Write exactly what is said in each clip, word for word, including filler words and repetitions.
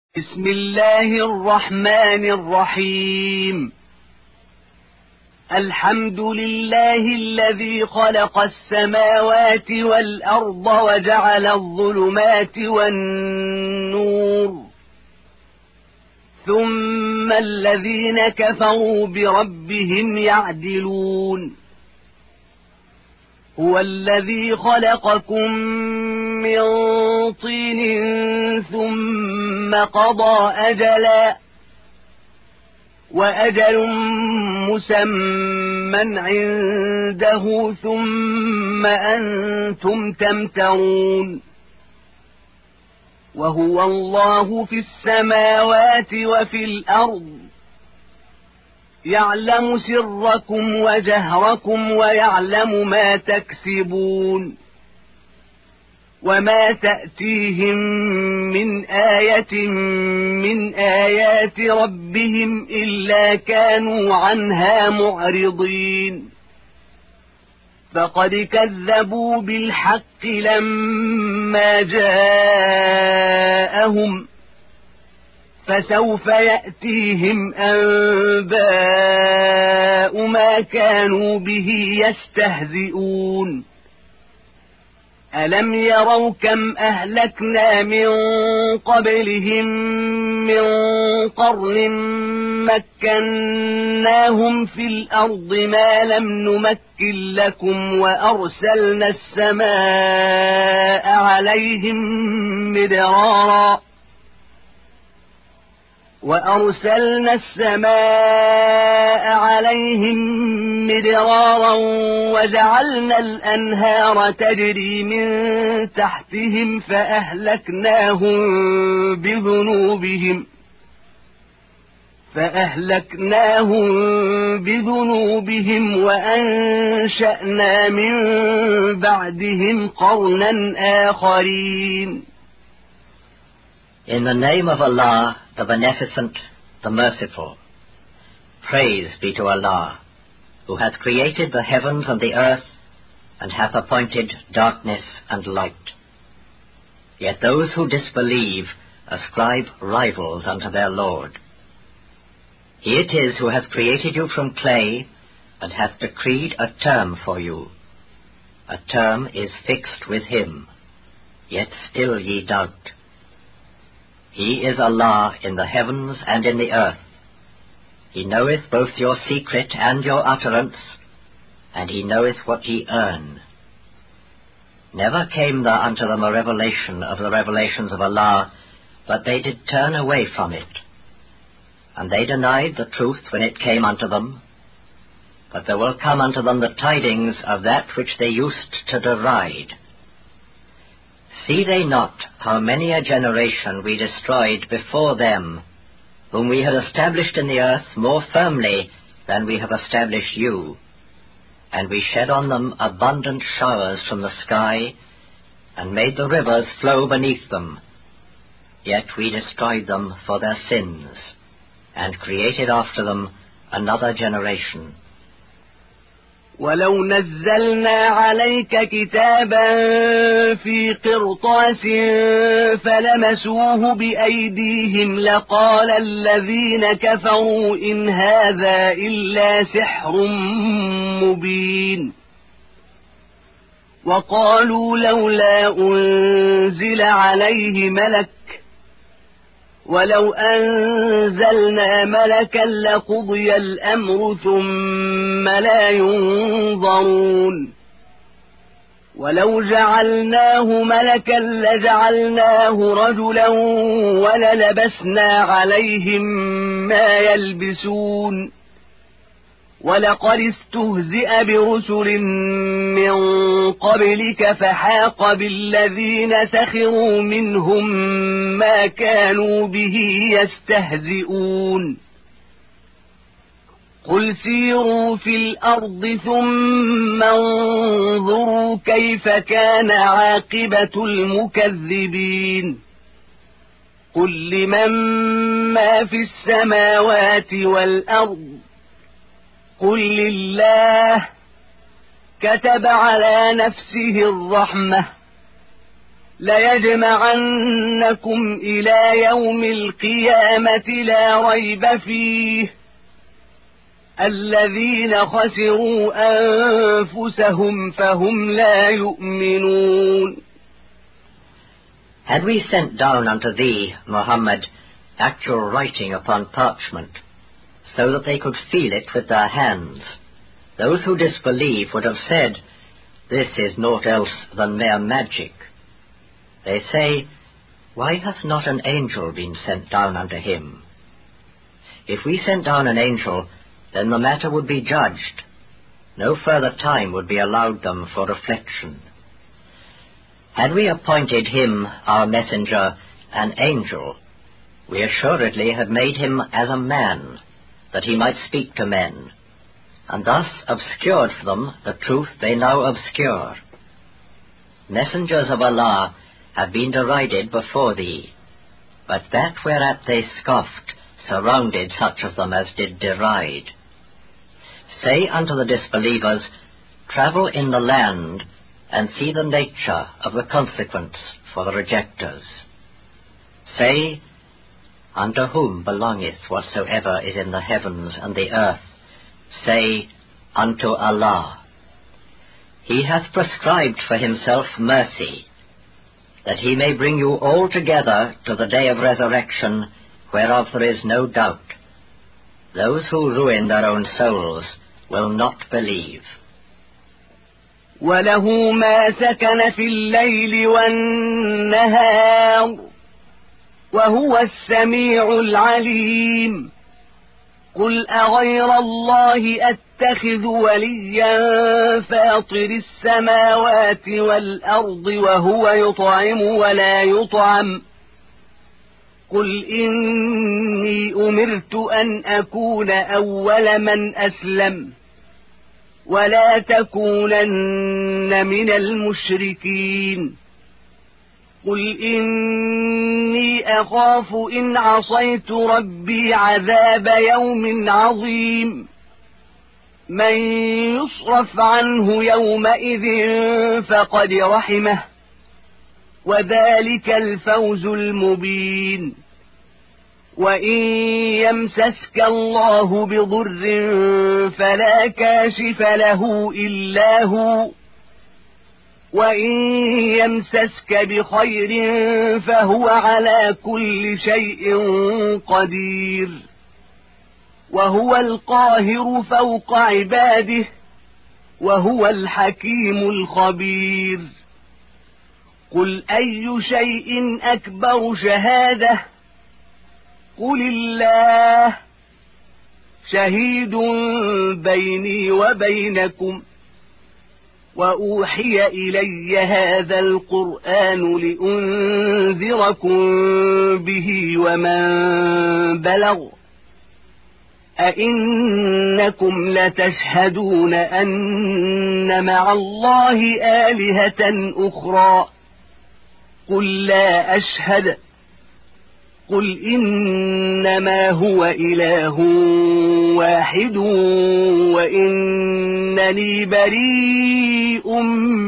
بسم الله الرحمن الرحيم. الحمد لله الذي خلق السماوات والأرض وجعل الظلمات والنور، ثم الذين كفروا بربهم يعدلون. هو الذي خلقكم من طين ثم قضى أجلا، وأجل مسمى عنده، ثم أنتم تمترون. وهو الله في السماوات وفي الأرض، يعلم سركم وجهركم ويعلم ما تكسبون. وما تأتيهم من آية من آيات ربهم إلا كانوا عنها معرضين. فقد كذبوا بالحق لما جاءهم، فسوف يأتيهم أنباء ما كانوا به يستهزئون. ألم يروا كم أهلكنا من قبلهم من قرن مكناهم في الأرض ما لم نمكن لكم، وأرسلنا السماء عليهم مدرارا وأرسلنا السماء عليهم مدرارا وجعلنا الأنهار تجري من تحتهم فأهلكناهم بذنوبهم فأهلكناهم بذنوبهم وأنشأنا من بعدهم قرنا آخرين. In the name of Allah, the Beneficent, the Merciful. Praise be to Allah, who hath created the heavens and the earth, and hath appointed darkness and light. Yet those who disbelieve ascribe rivals unto their Lord. He it is who hath created you from clay, and hath decreed a term for you. A term is fixed with him, yet still ye doubt. He is Allah in the heavens and in the earth. He knoweth both your secret and your utterance, and he knoweth what ye earn. Never came there unto them a revelation of the revelations of Allah, but they did turn away from it. And they denied the truth when it came unto them. But there will come unto them the tidings of that which they used to deride. See they not how many a generation we destroyed before them, whom we had established in the earth more firmly than we have established you, and we shed on them abundant showers from the sky, and made the rivers flow beneath them. Yet we destroyed them for their sins, and created after them another generation. ولو نزلنا عليك كتابا في قرطاس فلمسوه بأيديهم لقال الذين كفروا إن هذا إلا سحر مبين. وقالوا لولا أنزل عليه ملك، ولو أنزلنا ملكا لقضي الأمر ثم لا ينظرون. ولو جعلناه ملكا لجعلناه رجلا وللبسنا عليهم ما يلبسون. ولقد استهزئ برسل من قبلك فحاق بالذين سخروا منهم ما كانوا به يستهزئون. قل سيروا في الأرض ثم انظروا كيف كان عاقبة المكذبين. قل لمن ما في السماوات والأرض قل لله كتب على نفسه الرحمة ليجمعنكم إلى يوم القيامة لا ريب فيه الذين خسروا أنفسهم فهم لا يؤمنون. Had we sent down unto thee, Muhammad, actual writing upon parchment, so that they could feel it with their hands, those who disbelieve would have said, This is naught else than mere magic. They say, Why hath not an angel been sent down unto him? If we sent down an angel, then the matter would be judged. No further time would be allowed them for reflection. Had we appointed him, our messenger, an angel, we assuredly had made him as a man, that he might speak to men, and thus obscured for them the truth they now obscure. Messengers of Allah have been derided before thee, but that whereat they scoffed surrounded such of them as did deride. Say unto the disbelievers, Travel in the land, and see the nature of the consequence for the rejectors. Say, Unto whom belongeth whatsoever is in the heavens and the earth? Say, Unto Allah. He hath prescribed for himself mercy, that he may bring you all together to the day of resurrection, whereof there is no doubt. Those who ruin their own souls will not believe. وله ما سكن في الليل والنهار وهو السميع العليم. قل أغير الله أتخذ وليا فاطر السماوات والأرض وهو يطعم ولا يطعم. قل إني أمرت أن أكون أول من أسلم ولا تكونن من المشركين. قل إني أخاف إن عصيت ربي عذاب يوم عظيم. من يصرف عنه يومئذ فقد رحمه وذلك الفوز المبين. وإن يمسسك الله بضر فلا كاشف له إلا هو وإن يمسسك بخير فهو على كل شيء قدير. وهو القاهر فوق عباده وهو الحكيم الخبير. قل أي شيء أكبر شهادة؟ قل الله شهيد بيني وبينكم. وأوحي إلي هذا القرآن لأنذركم به ومن بلغ. أئنكم لتشهدون أن مع الله آلهة أخرى؟ قل لا أشهد. قل إنما هو إله واحد وإنني بريء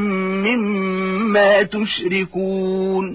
مما تشركون.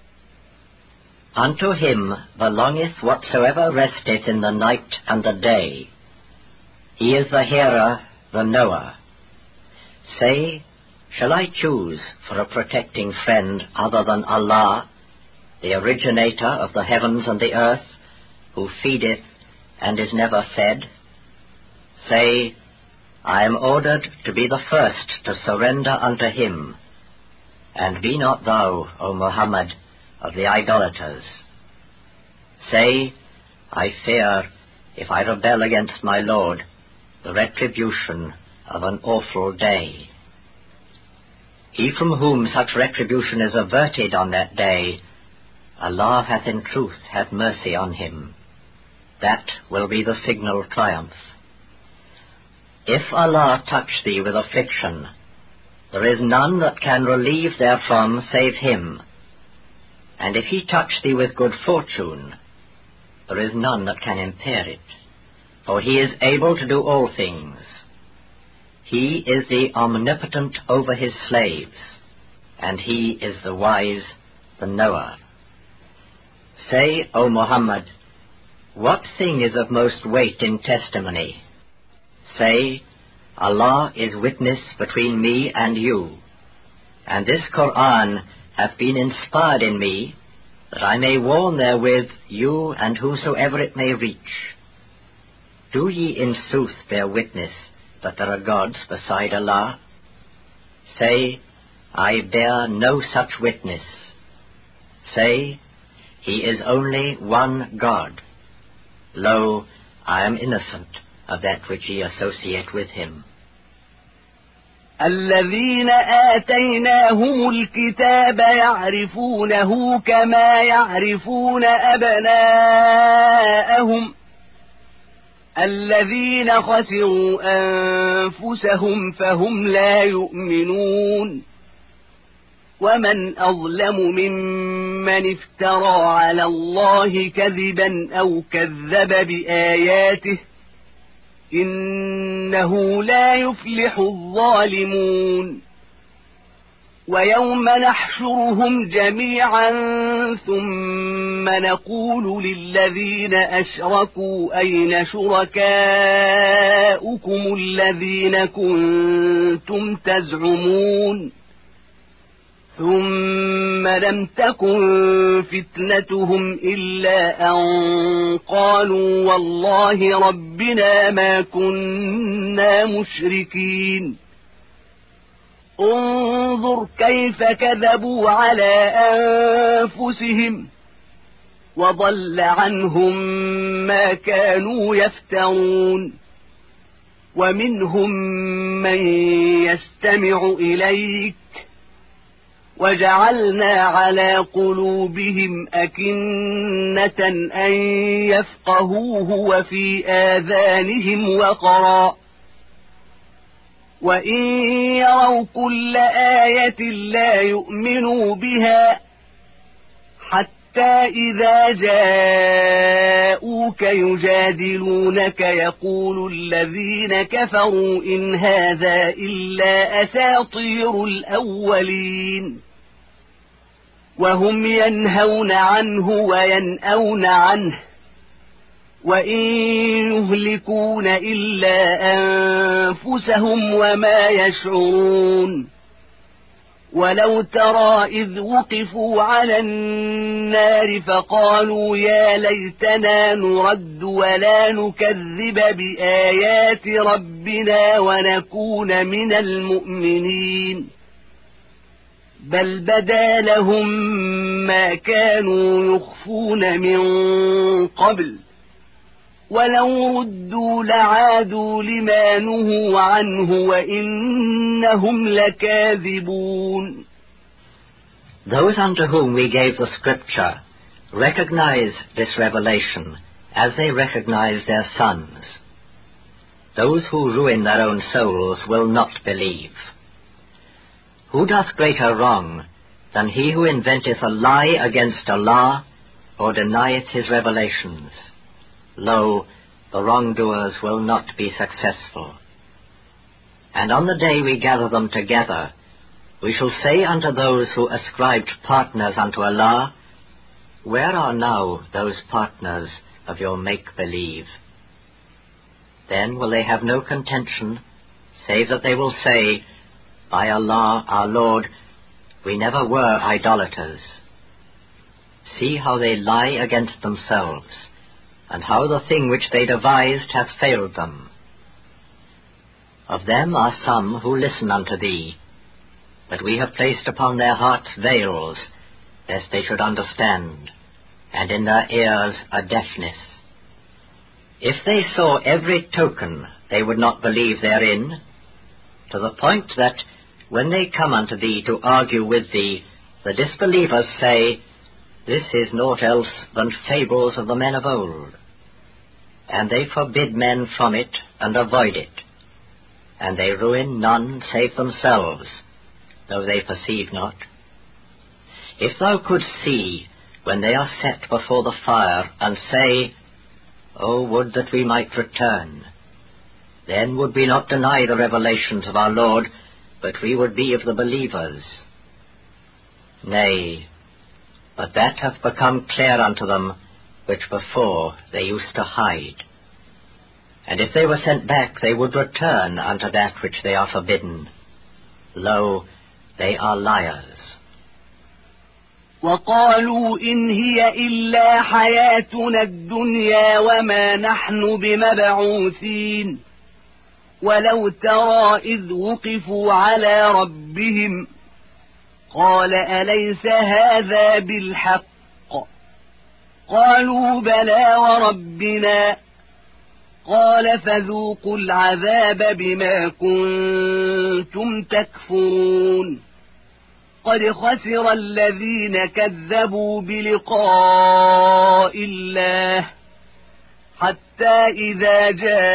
Unto him belongeth whatsoever resteth in the night and the day. He is the hearer, the knower. Say, shall I choose for a protecting friend other than Allah, the originator of the heavens and the earth, who feedeth and is never fed? Say, I am ordered to be the first to surrender unto him, and be not thou, O Muhammad, of the idolaters. Say, I fear, if I rebel against my Lord, the retribution of an awful day. He from whom such retribution is averted on that day, Allah hath in truth had mercy on him. That will be the signal triumph. If Allah touch thee with affliction, there is none that can relieve therefrom save him. And if he touch thee with good fortune, there is none that can impair it, for he is able to do all things. He is the omnipotent over his slaves, and he is the wise the knower. Say, O Muhammad, what thing is of most weight in testimony? Say, Allah is witness between me and you, and this Qur'an hath been inspired in me, that I may warn therewith you and whosoever it may reach. Do ye in sooth bear witness that there are gods beside Allah? Say, I bear no such witness. Say, He is only one God. Lo, I am innocent of that which ye associate with Him. الذين آتيناهم الكتاب يعرفونه كما يعرفون أبناءهم الذين خسروا أنفسهم فهم لا يؤمنون ومن أظلم ممن افترى على الله كذبا أو كذب بآياته إنه لا يفلح الظالمون ويوم نحشرهم جميعا ثم نقول للذين أشركوا أين شركاؤكم الذين كنتم تزعمون ثم لم تكن فتنتهم إلا أن قالوا والله ربنا ما كنا مشركين انظر كيف كذبوا على أنفسهم وضل عنهم ما كانوا يفترون ومنهم من يستمع إليك وجعلنا على قلوبهم أكنة أن يفقهوه وفي آذانهم وقرا وإن يروا كل آية لا يؤمنوا بها حتى إذا جاءوك يجادلونك يقول الذين كفروا إن هذا إلا أساطير الأولين وهم ينهون عنه وينأون عنه وإن يهلكون إلا أنفسهم وما يشعرون ولو ترى إذ وقفوا على النار فقالوا يا ليتنا نرد ولا نكذب بآيات ربنا ونكون من المؤمنين بل بدا لهم ما كانوا يخفون من قبل ولو ردوا لعادوا لما نهوا عنه وإنهم لكاذبون. Those unto whom we gave the scripture recognize this revelation as they recognize their sons. Those who ruin their own souls will not believe. Who doth greater wrong than he who inventeth a lie against Allah or denieth his revelations? Lo, the wrongdoers will not be successful. And on the day we gather them together, we shall say unto those who ascribed partners unto Allah, where are now those partners of your make-believe? Then will they have no contention, save that they will say, by Allah, our Lord, we never were idolaters. See how they lie against themselves, and how the thing which they devised hath failed them. Of them are some who listen unto thee, but we have placed upon their hearts veils, lest they should understand, and in their ears a deafness. If they saw every token, they would not believe therein, to the point that, when they come unto thee to argue with thee, the disbelievers say, this is naught else than fables of the men of old. And they forbid men from it, and avoid it. And they ruin none save themselves, though they perceive not. If thou couldst see, when they are set before the fire, and say, O would that we might return, then would we not deny the revelations of our Lord, but we would be of the believers. Nay, but that hath become clear unto them, which before they used to hide. And if they were sent back, they would return unto that which they are forbidden. Lo, they are liars. وقالوا إن هي إلا حياتنا الدنيا وما نحن بمبعوثين ولو ترى إذ وقفوا على ربهم قال أليس هذا بالحق قالوا بلى وربنا قال فذوقوا العذاب بما كنتم تكفرون قد خسر الذين كذبوا بلقاء الله حتى إذا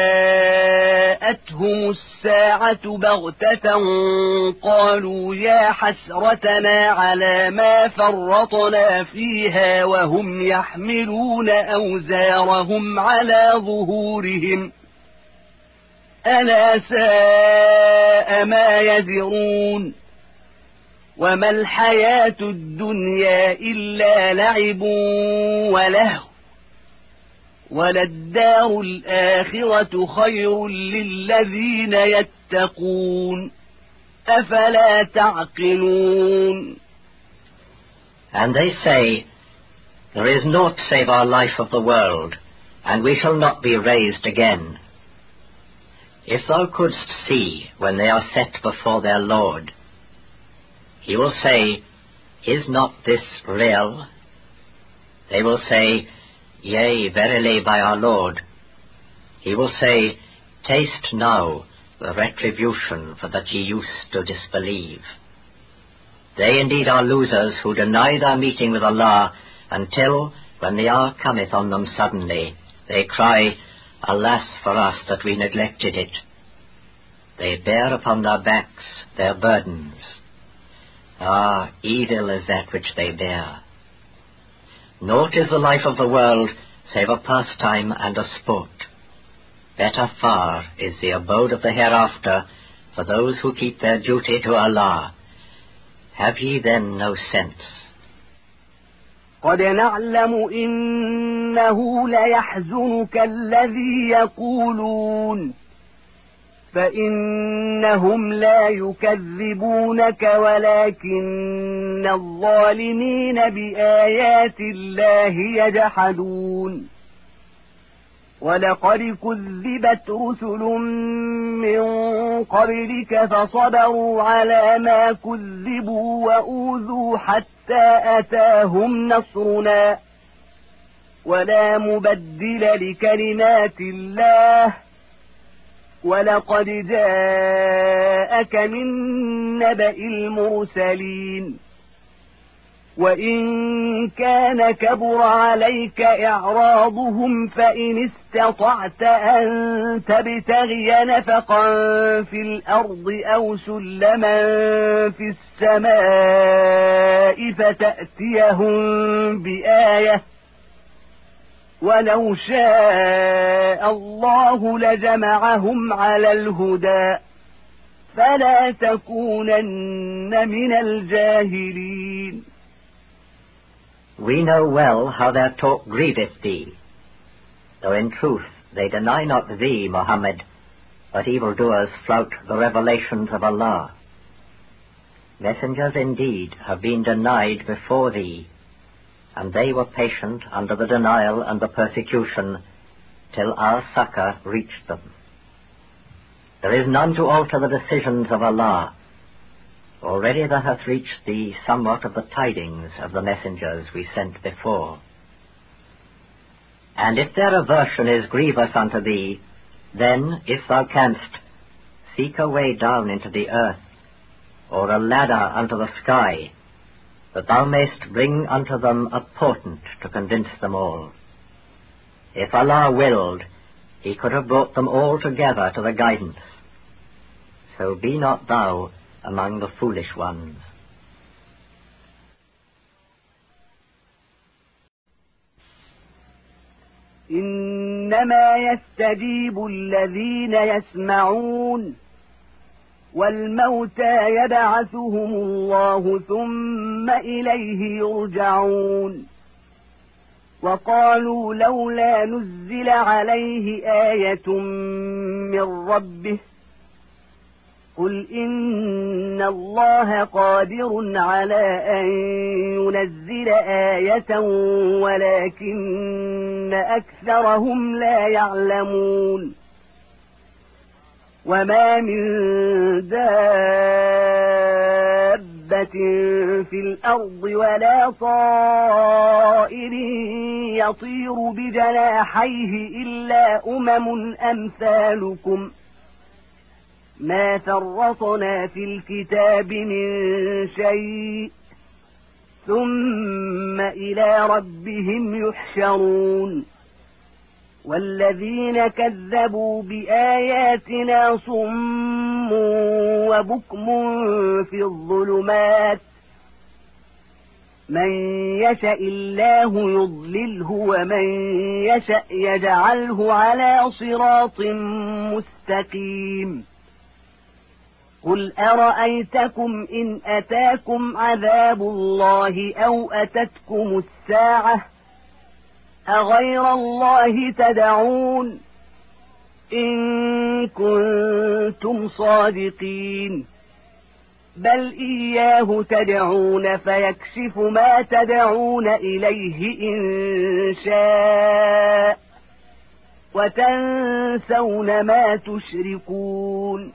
جاءتهم الساعة بغتة قالوا يا حسرتنا على ما فرطنا فيها وهم يحملون أوزارهم على ظهورهم ألا ساء ما يزرون وما الحياة الدنيا إلا لعب ولهو وللدار الآخرة خير للذين يتقون أفلا تعقلون. And they say, there is naught save our life of the world, and we shall not be raised again. If thou couldst see when they are set before their Lord, he will say, is not this real? They will say, yea, verily by our Lord. He will say, taste now the retribution for that ye used to disbelieve. They indeed are losers who deny their meeting with Allah until, when the hour cometh on them suddenly, they cry, alas for us that we neglected it. They bear upon their backs their burdens. Ah, evil is that which they bear. Naught is the life of the world save a pastime and a sport. Better far is the abode of the hereafter for those who keep their duty to Allah. Have ye then no sense? قد نعلم إنه ليحزنك الذي يقولون فإنهم لا يكذبونك ولكن الظالمين بآيات الله يجحدون ولقد كذبت رسل من قبلك فصبروا على ما كذبوا وأوذوا حتى أتاهم نصرنا ولا مبدل لكلمات الله ولقد جاءك من نبأ المرسلين وإن كان كبر عليك إعراضهم فإن استطعت أن تبتغي نفقا في الأرض أو سلما في السماء فتأتيهم بآية ولو شاء الله لجمعهم على الهدى فلا تكونن من الجاهلين. We know well how their talk grieveth thee, though in truth they deny not thee, Muhammad, but evildoers flout the revelations of Allah. Messengers indeed have been denied before thee, and they were patient under the denial and the persecution till our succor reached them. There is none to alter the decisions of Allah. Already there hath reached thee somewhat of the tidings of the messengers we sent before. And if their aversion is grievous unto thee, then, if thou canst, seek a way down into the earth, or a ladder unto the sky, that thou mayst bring unto them a portent to convince them all. If Allah willed, he could have brought them all together to the guidance. So be not thou among the foolish ones. إنما يستجيب الذين يسمعون والموتى يبعثهم الله ثم إليه يرجعون وقالوا لولا نزل عليه آية من ربه قل إن الله قادر على أن ينزل آية ولكن أكثرهم لا يعلمون وما من دابة في الأرض ولا طائر يطير بجناحيه إلا أمم أمثالكم ما فرطنا في الكتاب من شيء ثم إلى ربهم يحشرون والذين كذبوا بآياتنا صم وبكم في الظلمات من يشاء الله يضلله ومن يشاء يجعله على صراط مستقيم قل أرأيتكم إن أتاكم عذاب الله أو أتتكم الساعة أغير الله تدعون إن كنتم صادقين بل إياه تدعون فيكشف ما تدعون إليه إن شاء وتنسون ما تشركون.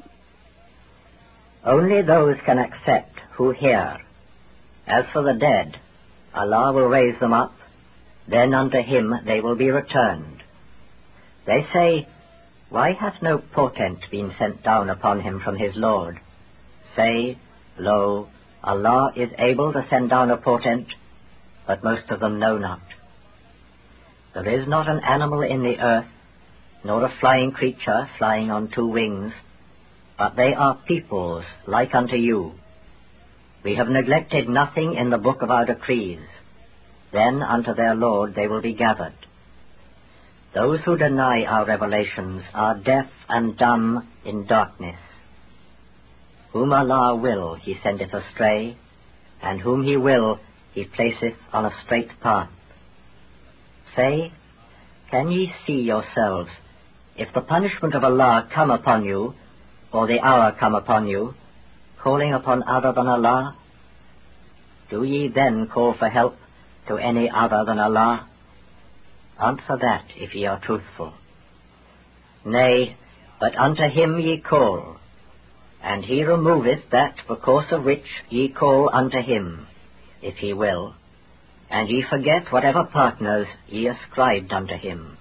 Only those can accept who hear. As for the dead, Allah will raise them up, then unto him they will be returned. They say, why hath no portent been sent down upon him from his Lord? Say, lo, Allah is able to send down a portent, but most of them know not. There is not an animal in the earth, nor a flying creature flying on two wings, but they are peoples like unto you. We have neglected nothing in the book of our decrees. Then unto their Lord they will be gathered. Those who deny our revelations are deaf and dumb in darkness. Whom Allah will, he sendeth astray, and whom he will, he placeth on a straight path. Say, can ye see yourselves, if the punishment of Allah come upon you, or the hour come upon you, calling upon other than Allah? Do ye then call for help to any other than Allah? Answer that, if ye are truthful. Nay, but unto him ye call, and he removeth that because of which ye call unto him, if he will, and ye forget whatever partners ye ascribed unto him.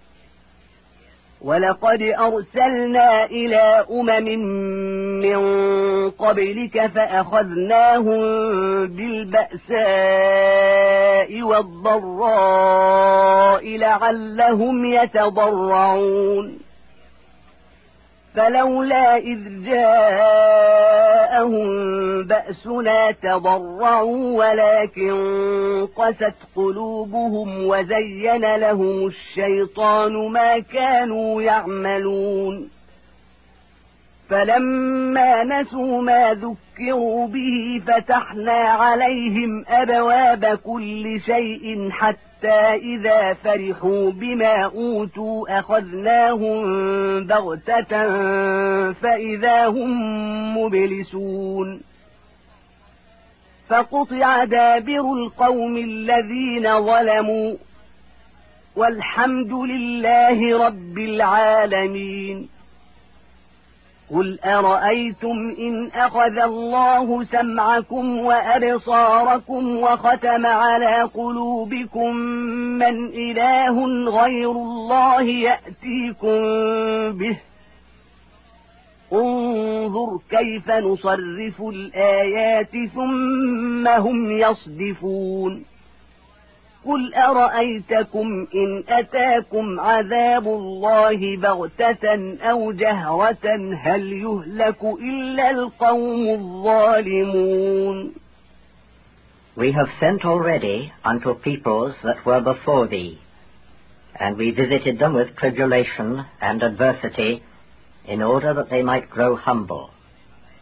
وَلَقَدْ أَرْسَلْنَا إِلَى أُمَمٍ مِّن قَبْلِكَ فَأَخَذْنَاهُم بِالْبَأْسَاءِ وَالضَّرَّاءِ لَعَلَّهُمْ يَتَضَرَّعُونَ فَلَوْلَا إِذْ جَاءَهُم بَأْسُنَا تَضَرَّعُوا وَلَكِن قَسَتْ قُلُوبُهُمْ وَزَيَّنَ لَهُمُ الشَّيْطَانُ مَا كَانُوا يَعْمَلُونَ فَلَمَّا نَسُوا مَا ذُكِّرُوا بِهِ فَتَحْنَا عَلَيْهِمْ أَبْوَابَ كُلِّ شَيْءٍ حَتَّى إِذَا فَرِحُوا بِمَا أُوتُوا أَخَذْنَاهُمْ بَغْتَةً فَإِذَا هُمْ مُبْلِسُونَ فَقُطِعَ دَابِرُ الْقَوْمِ الَّذِينَ ظَلَمُوا وَالْحَمْدُ لِلَّهِ رَبِّ الْعَالَمِينَ. قُلْ أَرَأَيْتُمْ إِنْ أَخَذَ اللَّهُ سَمْعَكُمْ وَأَبْصَارَكُمْ وَخَتَمَ عَلَى قُلُوبِكُمْ مَنْ إِلَٰهٌ غَيْرُ اللَّهِ يَأْتِيكُمْ بِهِ انظُرْ كَيْفَ نُصَرِّفُ الْآيَاتِ ثُمَّ هُمْ يَصْدِفُونَ. قُلْ أَرَأَيْتَكُمْ إِنْ أَتَاكُمْ عَذَابُ اللَّهِ بَغْتَةً أَوْ جَهْرَةً هَلْ يُهْلَكُ إِلَّا الْقَوْمُ الظَّالِمُونَ. We have sent already unto peoples that were before thee, and we visited them with tribulation and adversity, in order that they might grow humble.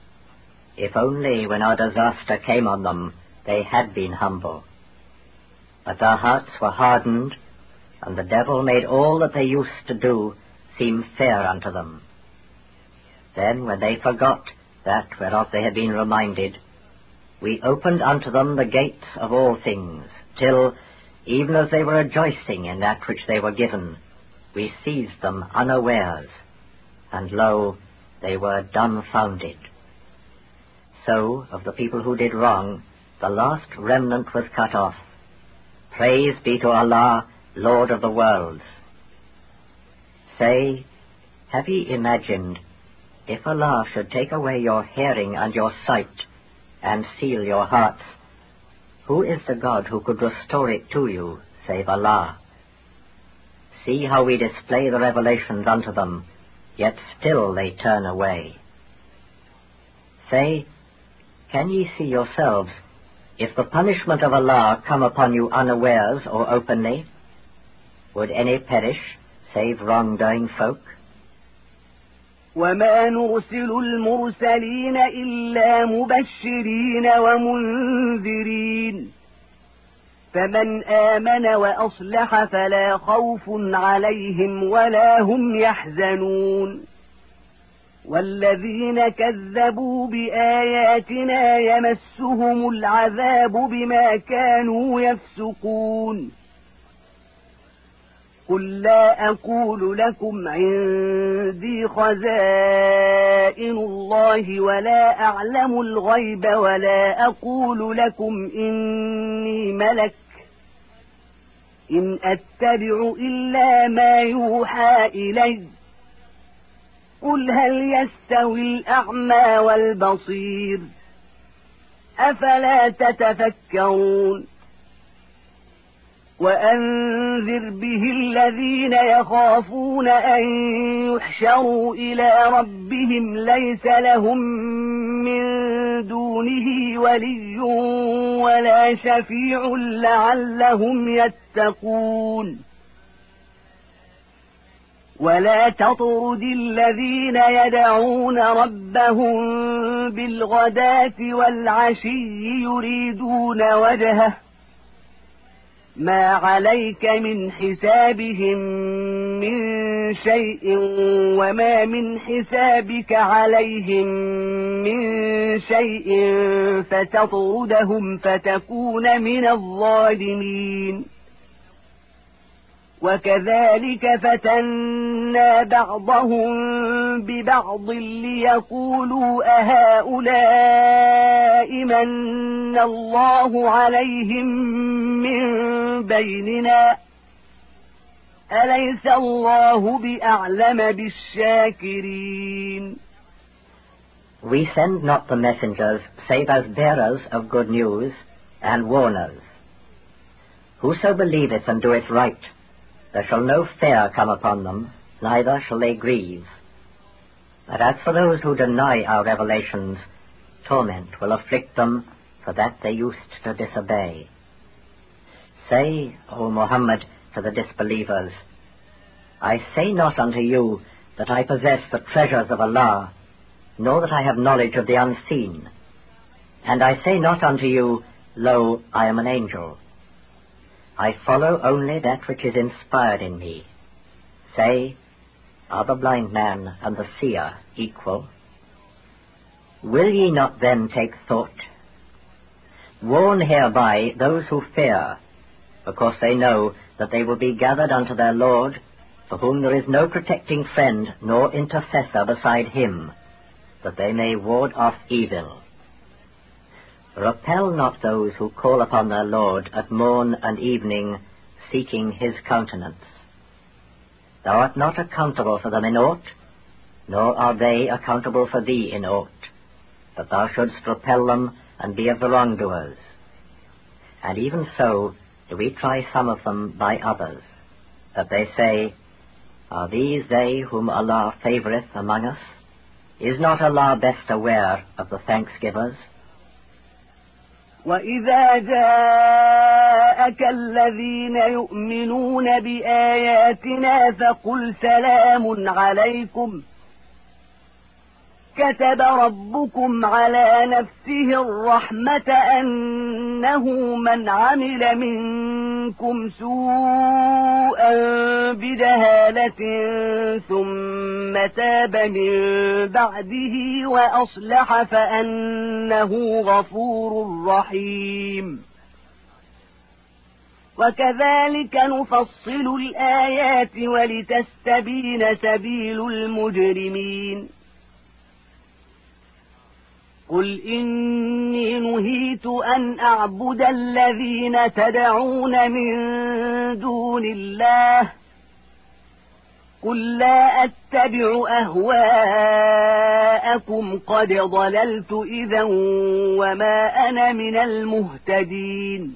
If only when our disaster came on them they had been humble. But their hearts were hardened, and the devil made all that they used to do seem fair unto them. Then, when they forgot that whereof they had been reminded, we opened unto them the gates of all things, till, even as they were rejoicing in that which they were given, we seized them unawares, and lo, they were dumbfounded. So, of the people who did wrong, the last remnant was cut off. Praise be to Allah, Lord of the worlds. Say, have ye imagined, if Allah should take away your hearing and your sight, and seal your hearts, who is the God who could restore it to you, save Allah? See how we display the revelations unto them, yet still they turn away. Say, can ye see yourselves, if the punishment of Allah come upon you unawares or openly, would any perish, save wrong-doing folk? وما نرسل المرسلين إلا مبشرين ومنذرين فمن آمن وأصلح فلا خوف عليهم ولا هم يحزنون والذين كذبوا بآياتنا يمسهم العذاب بما كانوا يفسقون قل لا أقول لكم عندي خزائن الله ولا أعلم الغيب ولا أقول لكم إني ملك إن أتبع إلا ما يوحى إلي قل هل يستوي الأعمى والبصير أفلا تتفكرون وأنذر به الذين يخافون أن يحشروا إلى ربهم ليس لهم من دونه ولي ولا شفيع لعلهم يتقون ولا تطرد الذين يدعون ربهم بالغداة والعشي يريدون وجهه ما عليك من حسابهم من شيء وما من حسابك عليهم من شيء فتطردهم فتكون من الظالمين وكذلك فتنا بعضهم ببعض ليقولوا أهؤلاء من الله عليهم من بيننا أليس الله بأعلم بالشاكرين. We send not the messengers save as bearers of good news and warners. Whoso believeth and doeth right, there shall no fear come upon them, neither shall they grieve. But as for those who deny our revelations, torment will afflict them for that they used to disobey. Say, O Muhammad, to the disbelievers, I say not unto you that I possess the treasures of Allah, nor that I have knowledge of the unseen. And I say not unto you, Lo, I am an angel. I follow only that which is inspired in me. Say, are the blind man and the seer equal? Will ye not then take thought? Warn hereby those who fear, because they know that they will be gathered unto their Lord, for whom there is no protecting friend nor intercessor beside him, that they may ward off evil. Repel not those who call upon their Lord at morn and evening, seeking his countenance. Thou art not accountable for them in aught, nor are they accountable for thee in aught, but thou shouldst repel them and be of the wrongdoers. And even so do we try some of them by others, that they say, Are these they whom Allah favoureth among us? Is not Allah best aware of the thanksgivers? وَإِذَا جَاءَكَ الَّذِينَ يُؤْمِنُونَ بِآيَاتِنَا فَقُلْ سَلَامٌ عَلَيْكُمْ كتب ربكم على نفسه الرحمة أنه من عمل منكم سوءا بجهالة ثم تاب من بعده وأصلح فأنه غفور رحيم. وكذلك نفصل الآيات ولتستبين سبيل المجرمين. قل إني نهيت أن أعبد الذين تدعون من دون الله قل لا أتبع أهواءكم قد ضللت إذا وما أنا من المهتدين.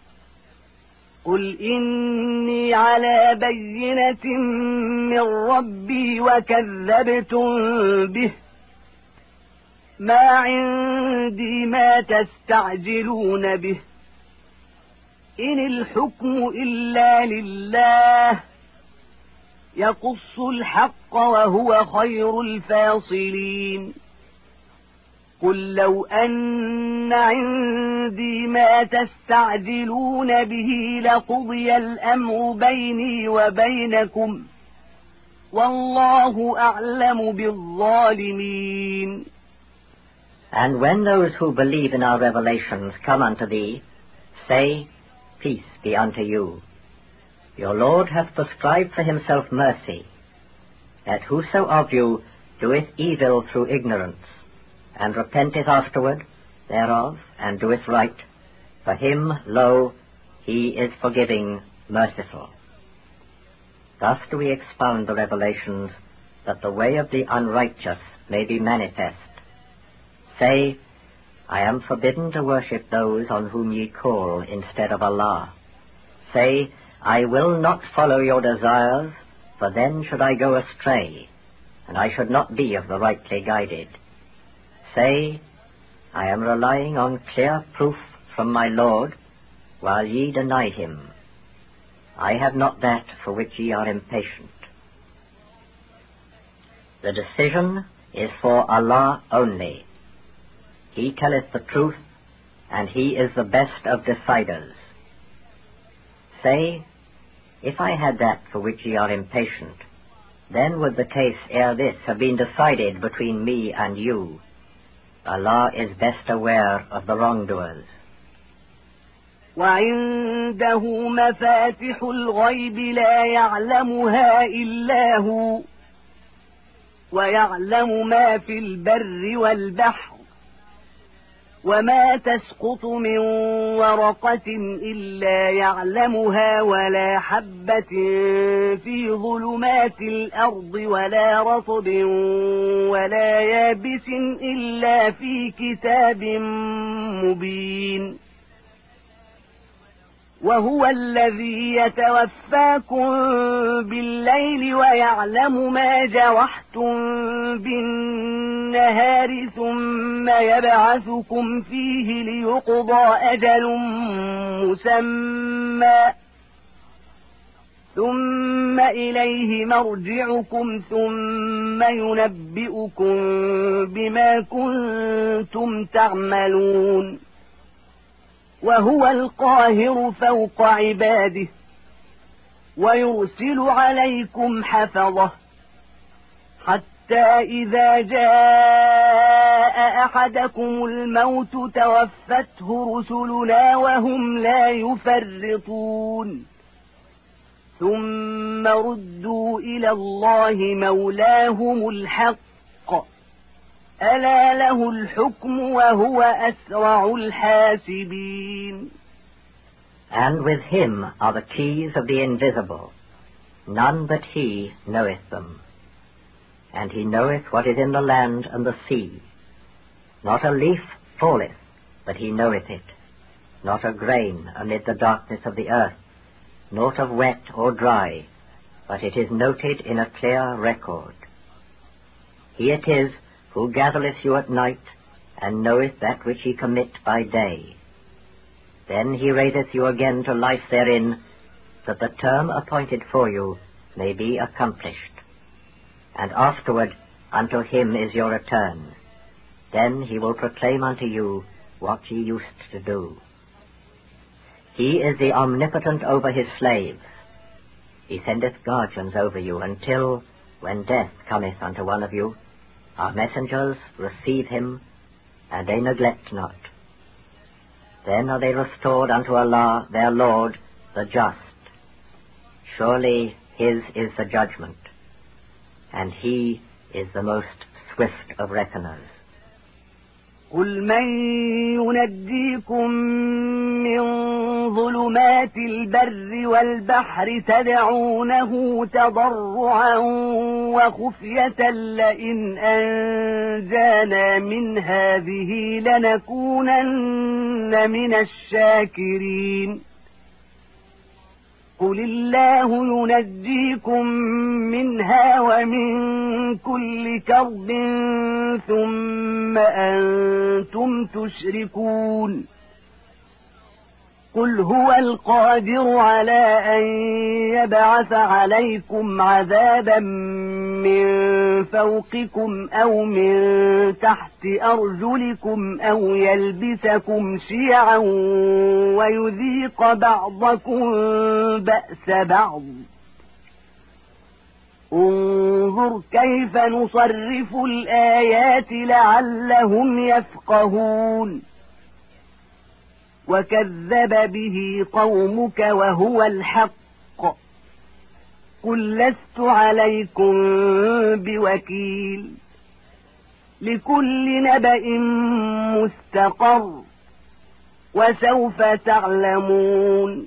قل إني على بينة من ربي وكذبتم به ما عندي ما تستعجلون به إن الحكم إلا لله يقص الحق وهو خير الفاصلين. قل لو أن عندي ما تستعجلون به لقضي الأمر بيني وبينكم والله أعلم بالظالمين. And when those who believe in our revelations come unto thee, say, Peace be unto you. Your Lord hath prescribed for himself mercy, that whoso of you doeth evil through ignorance, and repenteth afterward thereof, and doeth right, for him, lo, he is forgiving, merciful. Thus do we expound the revelations, that the way of the unrighteous may be manifest. Say, I am forbidden to worship those on whom ye call instead of Allah. Say, I will not follow your desires, for then should I go astray, and I should not be of the rightly guided. Say, I am relying on clear proof from my Lord, while ye deny him. I have not that for which ye are impatient. The decision is for Allah only. He telleth the truth, and he is the best of deciders. Say, if I had that for which ye are impatient, then would the case ere this have been decided between me and you. Allah is best aware of the wrongdoers. وعنده مفاتح الغيب لا يعلمها إلا هو ويعلم ما في البر والبحر وما تسقط من ورقة إلا يعلمها ولا حبة في ظلمات الأرض ولا رطب ولا يابس إلا في كتاب مبين. وهو الذي يتوفاكم بالليل ويعلم ما جرحتم بالنهار ثم يبعثكم فيه ليقضى أجل مسمى ثم إليه مرجعكم ثم ينبئكم بما كنتم تعملون. وهو القاهر فوق عباده ويرسل عليكم حفظه حتى إذا جاء أحدكم الموت توفته رسلنا وهم لا يفرطون ثم ردوا إلى الله مولاهم الحق ألا له الحكم وهو أسرع الحاسبين. And with him are the keys of the invisible. None but he knoweth them. And he knoweth what is in the land and the sea. Not a leaf falleth, but he knoweth it. Not a grain amid the darkness of the earth, naught of wet or dry, but it is noted in a clear record. He it is who gathereth you at night, and knoweth that which ye commit by day. Then he raiseth you again to life therein, that the term appointed for you may be accomplished. And afterward unto him is your return. Then he will proclaim unto you what ye used to do. He is the omnipotent over his slaves. He sendeth guardians over you, until, when death cometh unto one of you, our messengers receive him, and they neglect not. Then are they restored unto Allah, their Lord, the just. Surely his is the judgment, and he is the most swift of reckoners. قل من ينجيكم من ظلمات البر والبحر تدعونه تضرعا وخفية لئن أنجانا من هذه لنكونن من الشاكرين قل الله ينجيكم منها ومن كل كرب ثم أنتم تشركون قل هو القادر على أن يبعث عليكم عذابا من فوقكم أو من تحت أرجلكم أو يلبسكم شيعا ويذيق بعضكم بأس بعض انظر كيف نصرف الآيات لعلهم يفقهون وكذب به قومك وهو الحق قل لست عليكم بوكيل لكل نبأ مستقر وسوف تعلمون.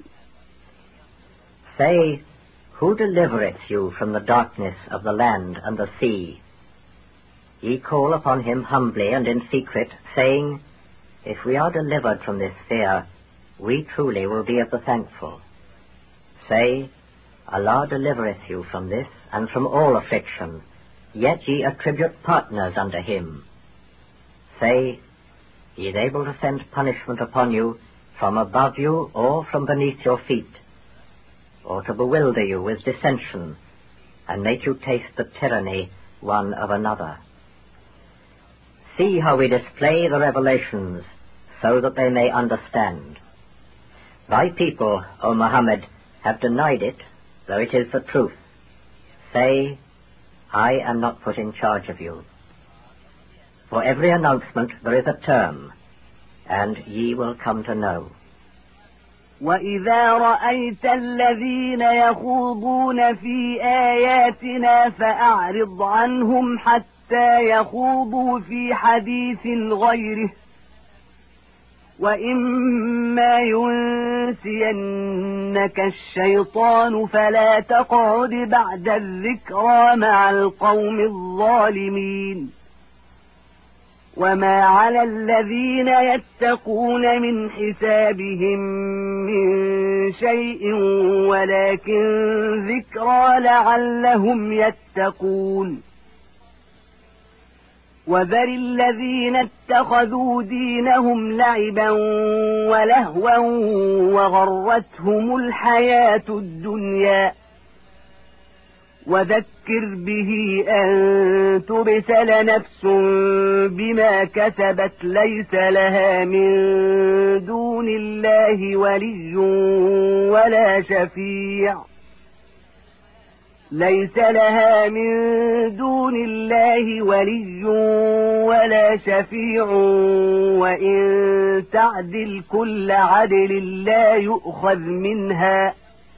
Say, who delivereth you from the darkness of the land and the sea? Ye call upon him humbly and in secret, saying, if we are delivered from this fear, we truly will be of the thankful. Say, Allah delivereth you from this and from all affliction, yet ye attribute partners unto him. Say, he is able to send punishment upon you from above you or from beneath your feet, or to bewilder you with dissension, and make you taste the tyranny one of another. See how we display the revelations, so that they may understand. Thy people, O Muhammad, have denied it, though it is the truth. Say, I am not put in charge of you. For every announcement there is a term, and ye will come to know. وَإِذَا رَأَيْتَ الَّذِينَ يَخُوضُونَ فِي آيَاتِنَا فَأَعْرِضْ عَنْهُمْ حَتَّى يَخُوضُوا فِي حَدِيثٍ غَيْرِهِ وَإِمَّا يُنسِيَنَّكَ الشَّيْطَانُ فَلَا تَقْعُدْ بَعْدَ الذِّكْرَى مَعَ الْقَوْمِ الظَّالِمِينَ وَمَا عَلَى الَّذِينَ يَتَّقُونَ مِنْ حِسَابِهِمْ مِنْ شَيْءٍ وَلَكِنْ ذِكْرَى لَعَلَّهُمْ يَتَّقُونَ وَذَرِ الَّذِينَ اتَّخَذُوا دِينَهُمْ لَعِبًا وَلَهْوًا وَغَرَّتْهُمُ الْحَيَاةُ الدُّنْيَا وَذَكِّرْ بِهِ أَن تُبْسَلَ نَفْسٌ بِمَا كَسَبَتْ لَيْسَ لَهَا مِن دُونِ اللَّهِ وَلِيٌّ وَلَا شَفِيعٌ لَيْسَ لَهَا مِن دُونِ اللَّهِ وَلِيٌّ وَلَا شَفِيعٌ وَإِن تَعْدِلْ كُلَّ عَدْلٍ لَّا يُؤْخَذْ مِنْهَا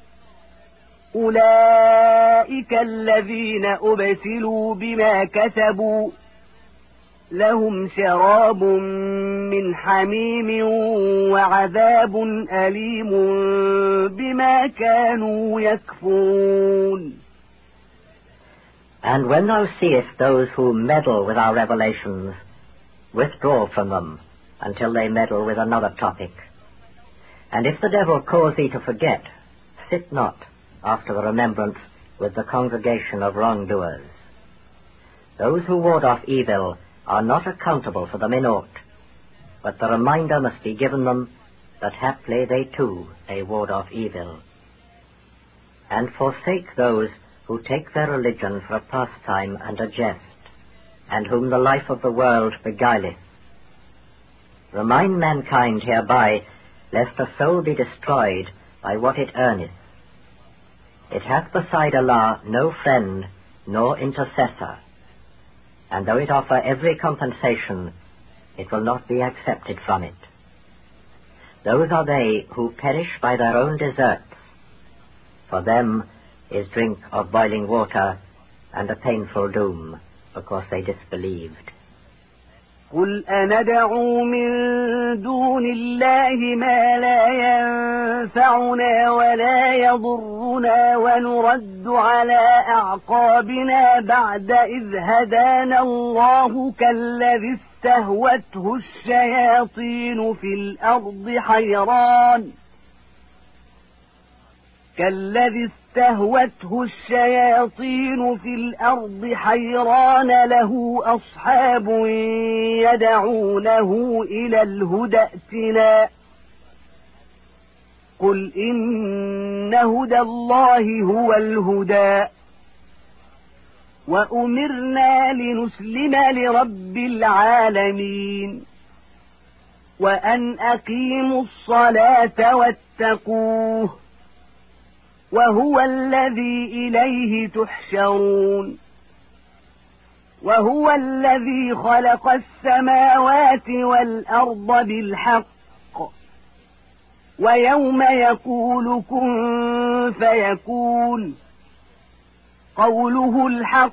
أولئك الذين أبسلوا بما كسبوا لهم شراب من حميم وعذاب أليم بما كانوا يكفرون. And when thou seest those who meddle with our revelations, withdraw from them until they meddle with another topic. And if the devil cause thee to forget, sit not after the remembrance with the congregation of wrongdoers. Those who ward off evil are not accountable for them in aught, but the reminder must be given them that haply they too may ward off evil. And forsake those who take their religion for a pastime and a jest. and whom the life of the world beguileth. Remind mankind hereby, lest a soul be destroyed by what it earneth. It hath beside Allah no friend nor intercessor, and though it offer every compensation, it will not be accepted from it. Those are they who perish by their own deserts. For them is drink of boiling water and a painful doom, because they disbelieved. قل أندعو من دون الله ما لا ينفعنا ولا يضرنا ونرد على أعقابنا بعد إذ هدانا الله كالذي استهوته الشياطين في الأرض حيران كالذي استهوته الشياطين في الأرض حيران له أصحاب يدعونه إلى الهدى ائتنا قل إن هدى الله هو الهدى وأمرنا لنسلم لرب العالمين وأن أقيموا الصلاة واتقوه وهو الذي إليه تحشرون وهو الذي خلق السماوات والأرض بالحق ويوم يقول كن فيكون قوله الحق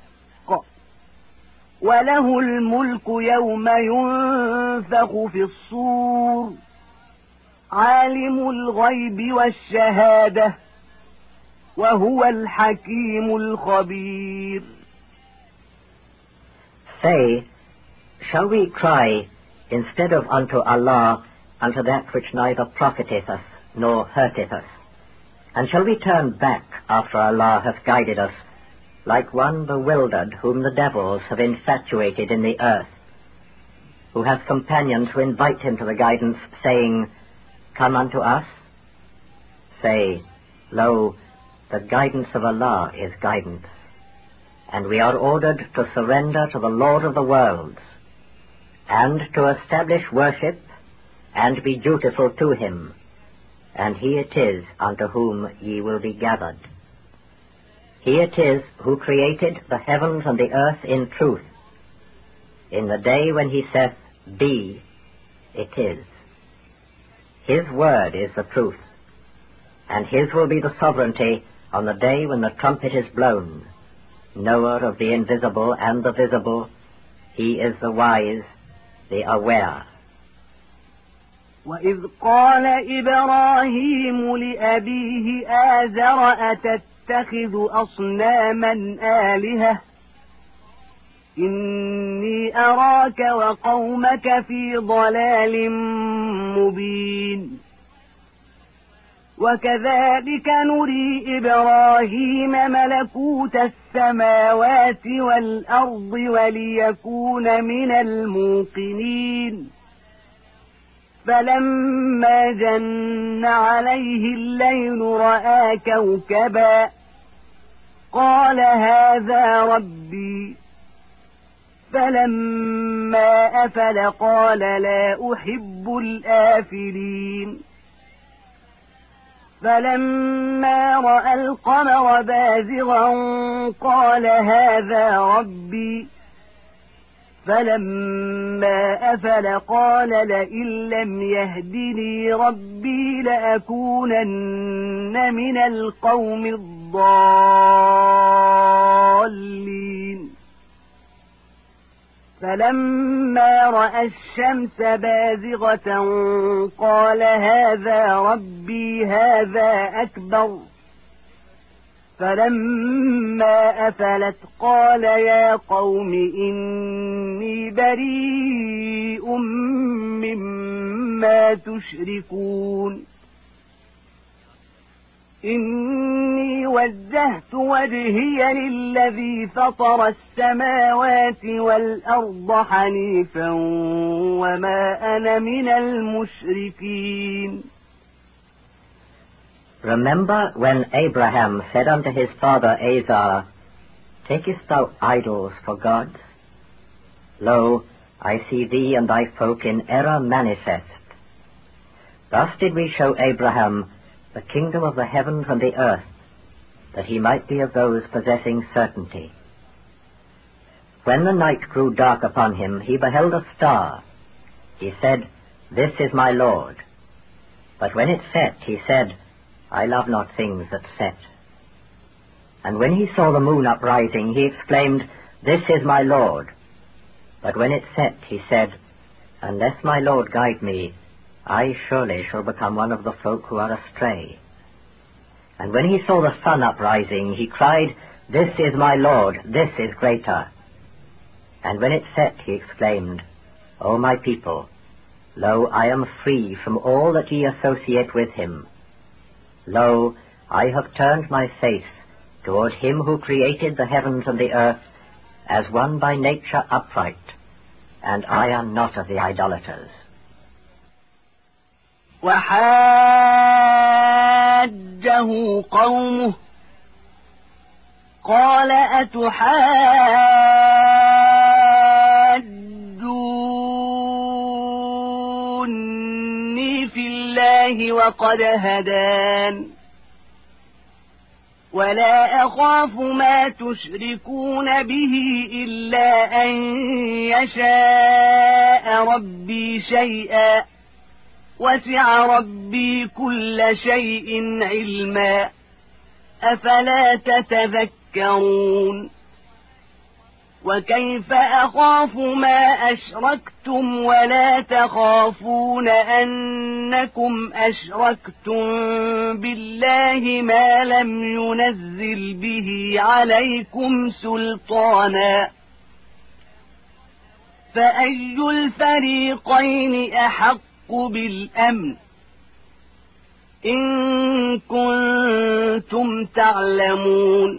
وله الملك يوم ينفخ في الصور عالم الغيب والشهادة وهو الحكيم الخبير. Say, shall we cry instead of unto Allah unto that which neither profiteth us nor hurteth us? And shall we turn back after Allah hath guided us, like one bewildered whom the devils have infatuated in the earth, who hath companions who invite him to the guidance, saying, Come unto us? Say, Lo, the guidance of Allah is guidance, and we are ordered to surrender to the Lord of the worlds, and to establish worship, and be dutiful to him, and he it is unto whom ye will be gathered. He it is who created the heavens and the earth in truth. In the day when he saith, Be, it is. His word is the truth, and his will be the sovereignty on the day when the trumpet is blown. Knower of the invisible and the visible, he is the wise, the aware. وَإِذْ قَالَ إِبْرَاهِيمُ لِأَبِيهِ آزَرَ أَتَتَّخِذُ أَصْنَامًا آلِهَةً إِنِّي أَرَاكَ وَقَوْمَكَ فِي ضَلَالٍ مُبِينٍ وَكَذَلِكَ نُرِي إِبْرَاهِيمَ مَلَكُوتَ السَّمَاوَاتِ وَالْأَرْضِ وَلِيَكُونَ مِنَ الْمُوقِنِينَ فَلَمَّا جَنَّ عَلَيْهِ اللَّيْلُ رَأَىٰ كَوْكَبًا قَالَ هَٰذَا رَبِّي فَلَمَّا أَفَلَ قَالَ لَا أُحِبُّ الْآفِلِينَ فَلَمَّا رَأَى الْقَمَرَ بَازِغًا قَالَ هَٰذَا رَبِّي فَلَمَّا أَفَلَ قَالَ لَئِن لَّمْ يَهْدِنِي رَبِّي لَأَكُونَنَّ مِنَ الْقَوْمِ الضَّالِّينَ فَلَمَّا رَأَى الشَّمْسَ بَازِغَةً قَالَ هَٰذَا رَبِّي هَٰذَا أَكْبَرُ فَلَمَّا أَفَلَتْ قَالَ يَا قَوْمِ إِنِّي بَرِيءٌ مِّمَّا تُشْرِكُونَ إِنِّي وَجَّهْتُ وَجْهِيَ لِلَّذِي فَطَرَ السَّمَاوَاتِ وَالْأَرْضَ حَنِيفًا وَمَا أَنَا مِنَ الْمُشْرِكِينَ. Remember when Abraham said unto his father Azar, Takest thou idols for gods? Lo, I see thee and thy folk in error manifest. Thus did we show Abraham the kingdom of the heavens and the earth, that he might be of those possessing certainty. When the night grew dark upon him, he beheld a star. He said, This is my Lord. But when it set, he said, I love not things that set. And when he saw the moon uprising, he exclaimed, This is my Lord. But when it set, he said, Unless my Lord guide me, I surely shall become one of the folk who are astray. And when he saw the sun uprising, he cried, This is my Lord, this is greater. And when it set, he exclaimed, O my people, lo, I am free from all that ye associate with him. Lo, I have turned my face toward him who created the heavens and the earth, as one by nature upright, and I am not of the idolaters. وحاجه قومه قال أتحاجوني في الله وقد هدان ولا أخاف ما تشركون به إلا أن يشاء ربي شيئا وسع ربي كل شيء علما أفلا تتذكرون وكيف أخاف ما أشركتم ولا تخافون أنكم أشركتم بالله ما لم ينزل به عليكم سلطانا فأي الفريقين أحق بالأمن إن كنتم تعلمون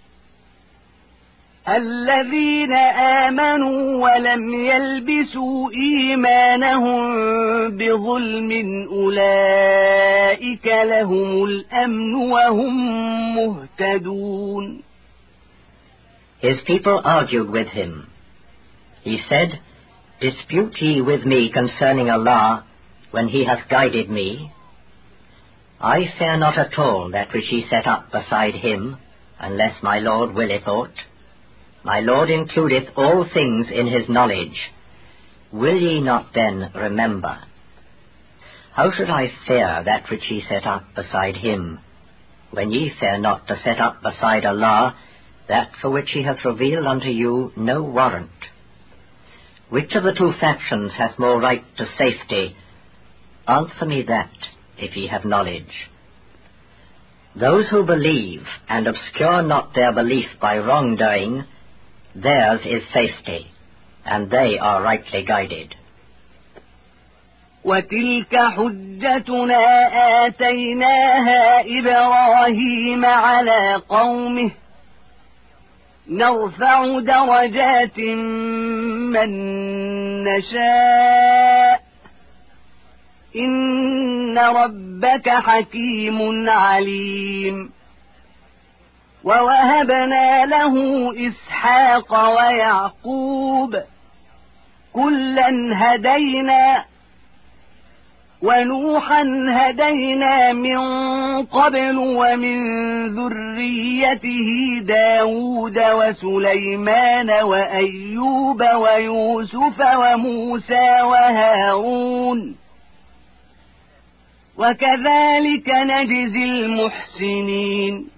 الذين آمنوا ولم يلبسوا إيمانهم بظلم أولئك لهم الأمن وهم مهتدون. His people argued with him. He said, Dispute ye with me concerning Allah, when he has guided me? I fear not at all that which ye set up beside him, unless my Lord willeth aught. My Lord includeth all things in his knowledge. Will ye not then remember? How should I fear that which ye set up beside him, when ye fear not to set up beside Allah that for which he hath revealed unto you no warrant? Which of the two factions hath more right to safety? Answer me that, if ye have knowledge. Those who believe and obscure not their belief by wrongdoing, theirs is safety, and they are rightly guided. وتلك حجتنا آتيناها إبراهيم على قومه نرفع درجات من نشاء إن ربك حكيم عليم ووهبنا له إسحاق ويعقوب كلا هدينا ونوحا هدينا من قبل ومن ذريته داود وسليمان وأيوب ويوسف وموسى وهارون وكذلك نجزي المحسنين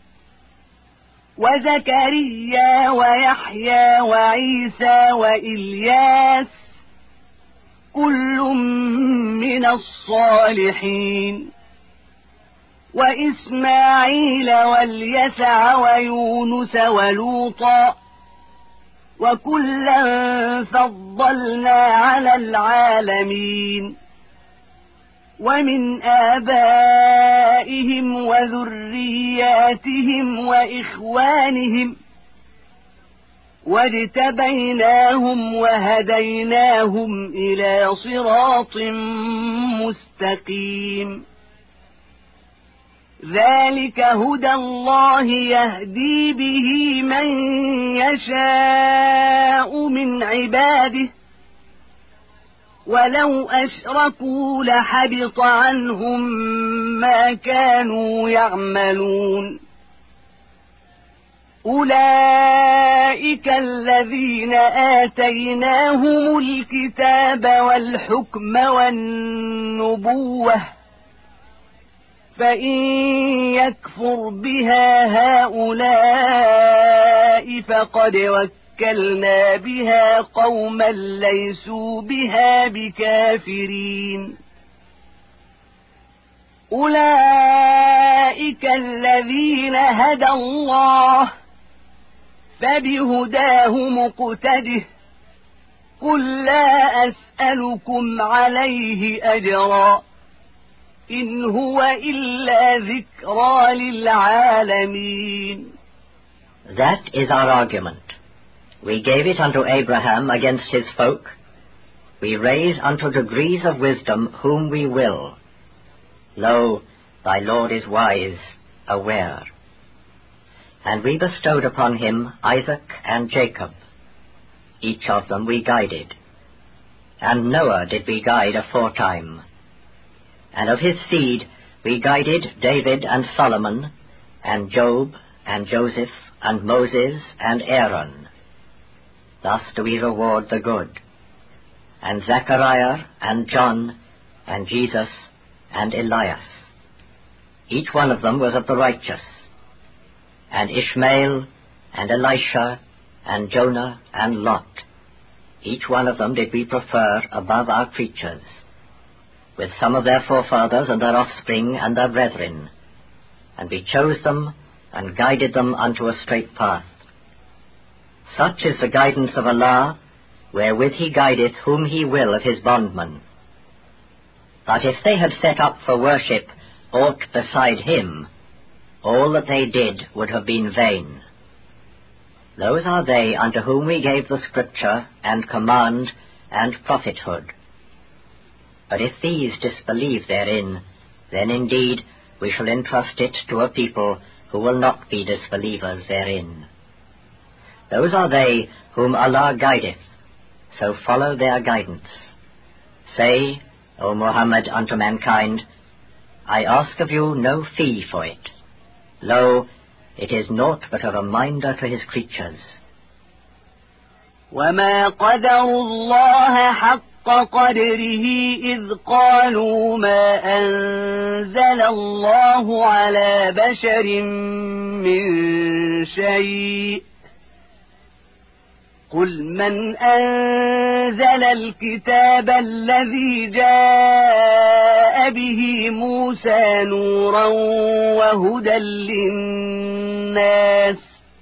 وزكريا ويحيى وعيسى وإلياس كل من الصالحين وإسماعيل واليسع ويونس ولوطا وكلا فضلنا على العالمين ومن آبائهم وذرياتهم وإخوانهم واجتبيناهم وهديناهم إلى صراط مستقيم ذلك هدى الله يهدي به من يشاء من عباده ولو أشركوا لحبط عنهم ما كانوا يعملون أولئك الذين آتيناهم الكتاب والحكم والنبوة فإن يكفر بها هؤلاء فقد وكلنا بها قوما ليسوا بها بكافرين أولئك الذين هدى الله فبهداه مقتده قل لا أسألكم عليه أجرا إن هو إلا ذكرى للعالمين. That is our argument. We gave it unto Abraham against his folk. We raise unto degrees of wisdom whom we will. Lo, thy Lord is wise, aware. And we bestowed upon him Isaac and Jacob. Each of them we guided. And Noah did we guide aforetime. And of his seed we guided David and Solomon, and Job, and Joseph, and Moses, and Aaron. Thus do we reward the good. And Zechariah, and John, and Jesus, and Elias. Each one of them was of the righteous. And Ishmael, and Elisha, and Jonah, and Lot. Each one of them did we prefer above our creatures, with some of their forefathers and their offspring and their brethren. And we chose them, and guided them unto a straight path. Such is the guidance of Allah, wherewith he guideth whom he will of his bondmen. But if they had set up for worship aught beside him, all that they did would have been vain. Those are they unto whom we gave the Scripture, and command, and prophethood. But if these disbelieve therein, then indeed we shall entrust it to a people who will not be disbelievers therein. Those are they whom Allah guideth, so follow their guidance. Say, O Muhammad, unto mankind, I ask of you no fee for it. Lo, it is naught but a reminder to his creatures. وَمَا قَدَرُوا اللَّهَ حَقَّ قَدْرِهِ إِذْ قَالُوا مَا أَنزَلَ اللَّهُ عَلَى بَشَرٍ مِّن شَيْءٍ قُلْ مَنْ أَنزَلَ الْكِتَابَ الَّذِي جَاءَ بِهِ مُوسَى نُورًا وَهُدًى لِّلنَّاسِ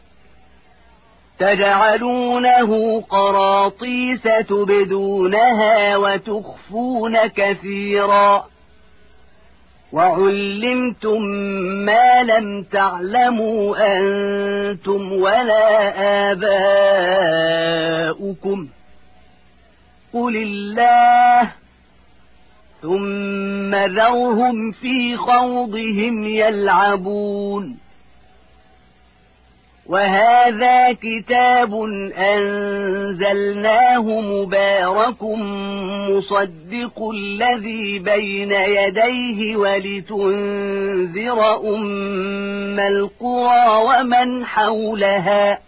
تَجْعَلُونَهُ قَرَاطِيسَ تُبْدُونَهَا وَتُخْفُونَ كَثِيرًا وَعُلِّمْتُم مَّا لَمْ تَعْلَمُوا أَنتُمْ وَلَا آبَاؤُكُمْ قُلِ اللَّهُ ثُمَّ ذَرْهُمْ فِي خَوْضِهِمْ يَلْعَبُونَ وَهَذَا كِتَابٌ أَنزَلْنَاهُ مُبَارَكٌ مُصَدِّقُ الَّذِي بَيْنَ يَدَيْهِ وَلِتُنذِرَ أُمَّ الْقُرَى وَمَنْ حَوْلَهَا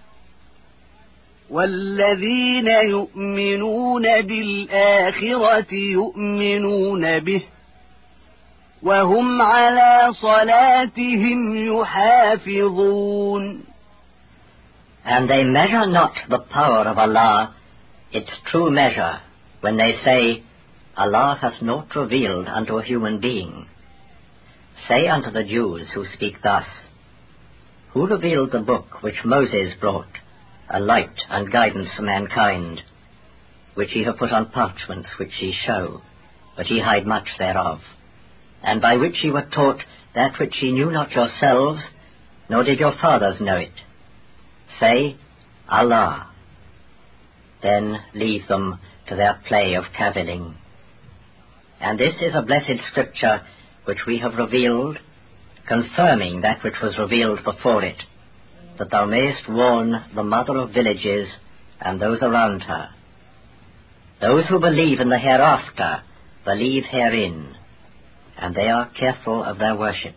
وَالَّذِينَ يُؤْمِنُونَ بِالْآخِرَةِ يُؤْمِنُونَ بِهِ وَهُمْ عَلَى صَلَاتِهِمْ يُحَافِظُونَ. And they measure not the power of Allah, its true measure, when they say, Allah hath not revealed unto a human being. Say unto the Jews who speak thus, Who revealed the book which Moses brought, a light and guidance to mankind, which ye have put on parchments which ye show, but ye hide much thereof, and by which ye were taught that which ye knew not yourselves, nor did your fathers know it? Say, Allah. Then leave them to their play of cavilling. And this is a blessed scripture which we have revealed, confirming that which was revealed before it, that thou mayest warn the mother of villages and those around her. Those who believe in the hereafter believe herein, and they are careful of their worship.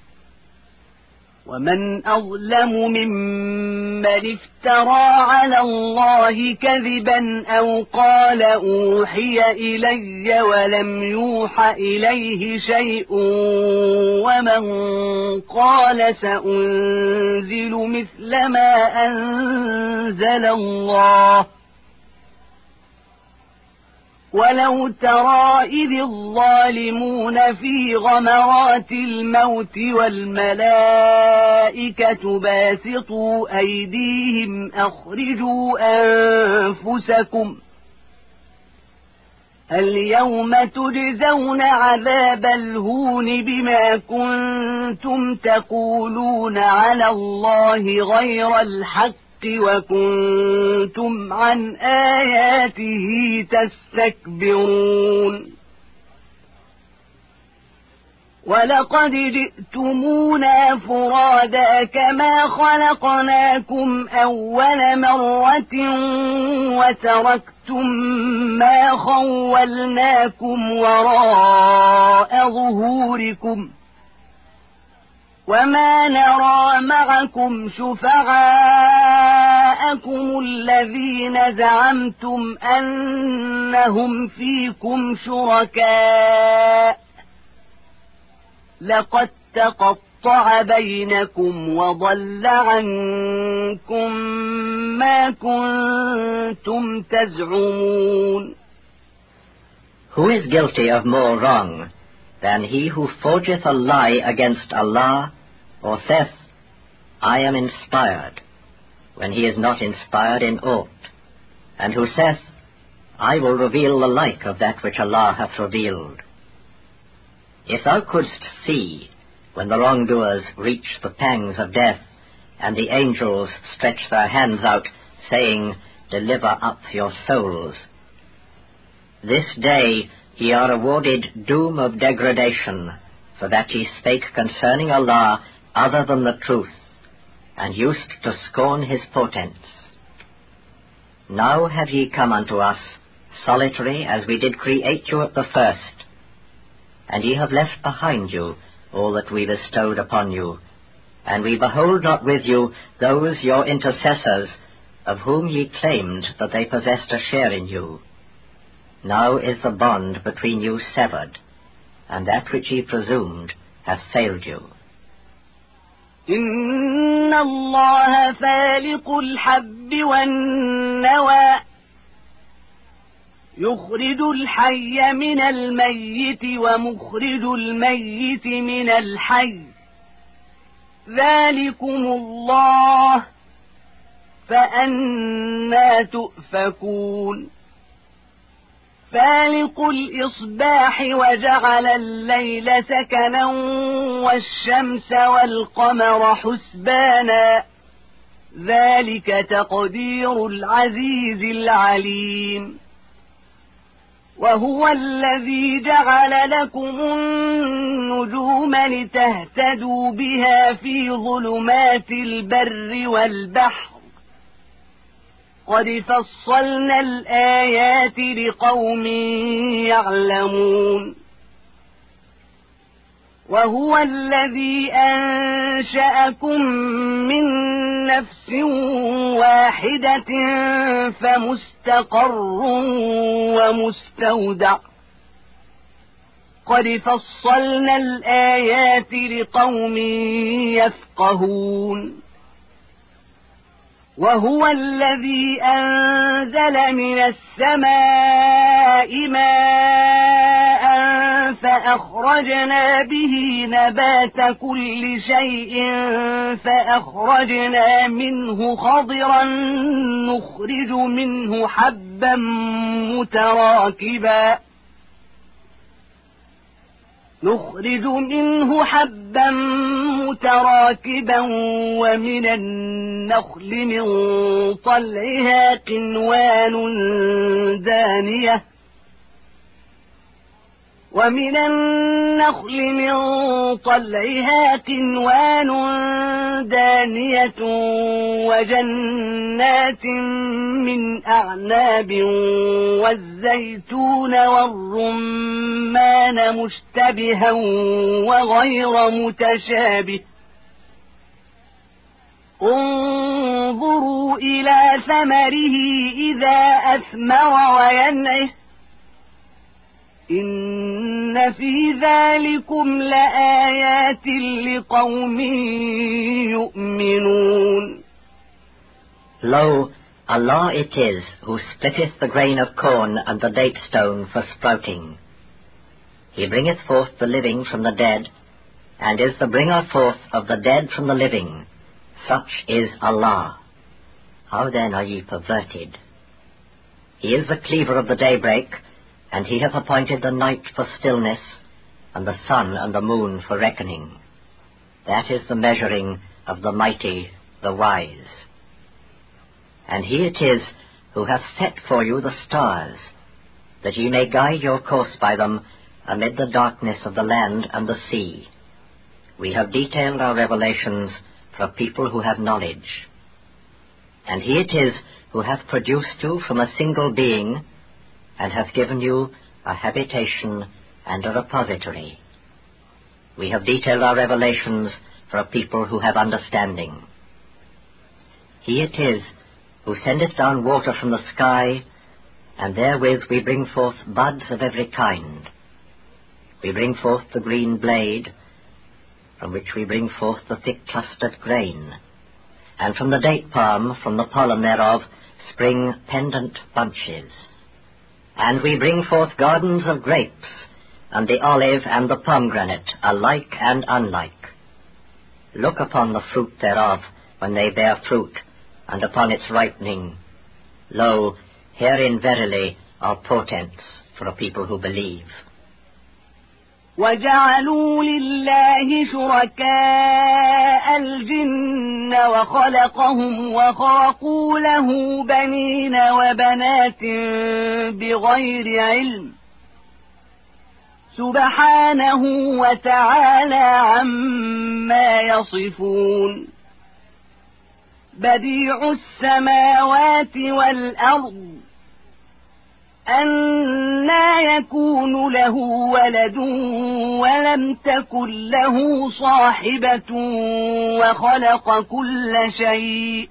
ومن أظلم ممن افترى على الله كذبا أو قال أوحي إلي ولم يوح إليه شيء ومن قال سأنزل مثل ما أنزل الله ولو ترى إذ الظالمون في غمرات الموت والملائكة باسطوا أيديهم أخرجوا أنفسكم اليوم تجزون عذاب الهون بما كنتم تقولون على الله غير الحق وكنتم عن آياته تستكبرون ولقد جئتمونا فرادا كما خلقناكم أول مرة وتركتم ما خولناكم وراء ظهوركم وما نرى معكم شفعاءكم الذين زعمتم أنهم فيكم شركاء لقد تقطع بينكم وضل عنكم ما كنتم تزعمون. Who is guilty of more wrong than he who forgeth a lie against Allah, or saith, I am inspired, when he is not inspired in aught, and who saith, I will reveal the like of that which Allah hath revealed? If thou couldst see, when the wrongdoers reach the pangs of death, and the angels stretch their hands out, saying, Deliver up your souls. This day ye are awarded doom of degradation, for that ye spake concerning Allah other than the truth, and used to scorn his portents. Now have ye come unto us, solitary as we did create you at the first, and ye have left behind you all that we bestowed upon you, and we behold not with you those your intercessors, of whom ye claimed that they possessed a share in you. Now is the bond between you severed, and that which ye presumed hath failed you. إن الله فالق الحب والنوى يخرج الحي من الميت ومخرج الميت من الحي ذلكم الله فأنى تؤفكون. فالق الإصباح وجعل الليل سكنا والشمس والقمر حسبانا ذلك تقدير العزيز العليم. وهو الذي جعل لكم النجوم لتهتدوا بها في ظلمات البر والبحر قد فصلنا الآيات لقوم يعلمون. وهو الذي أنشأكم من نفس واحدة فمستقر ومستودع قد فصلنا الآيات لقوم يفقهون. وهو الذي أنزل من السماء ماء فأخرجنا به نبات كل شيء فأخرجنا منه خضرا نخرج منه حبا متراكبا نخرج منه حبا متراكبا ومن النخل من طلعها قنوان دانية ومن النخل من طلعها قنوان دانية وجنات من أعناب والزيتون والرمان مشتبها وغير متشابه انظروا إلى ثمره إذا أثمر وينعه إن في ذلكم لآيات لقوم يؤمنون. Lo, Allah it is who splitteth the grain of corn and the date stone for sprouting. He bringeth forth the living from the dead, and is the bringer forth of the dead from the living. Such is Allah. How then are ye perverted? He is the cleaver of the daybreak, and he hath appointed the night for stillness, and the sun and the moon for reckoning. That is the measuring of the mighty, the wise. And he it is who hath set for you the stars, that ye may guide your course by them amid the darkness of the land and the sea. We have detailed our revelations for a people who have knowledge. And he it is who hath produced you from a single being, and hath given you a habitation and a repository. We have detailed our revelations for a people who have understanding. He it is who sendeth down water from the sky, and therewith we bring forth buds of every kind. We bring forth the green blade, from which we bring forth the thick-clustered grain, and from the date palm, from the pollen thereof, spring pendant bunches. And we bring forth gardens of grapes, and the olive and the pomegranate, alike and unlike. Look upon the fruit thereof when they bear fruit, and upon its ripening. Lo, herein verily are portents for a people who believe. وَجَعَلُوا لِلَّهِ شُرَكَاءَ الْجِنَّ وَخَلَقَهُمْ وَخَرَقُوا لَهُ بَنِينَ وَبَنَاتٍ بِغَيْرِ عِلْمٍ سُبْحَانَهُ وَتَعَالَى عَمَّا يَصِفُونَ. بديع السماوات والأرض أنى يكون له ولد ولم تكن له صاحبة وخلق كل شيء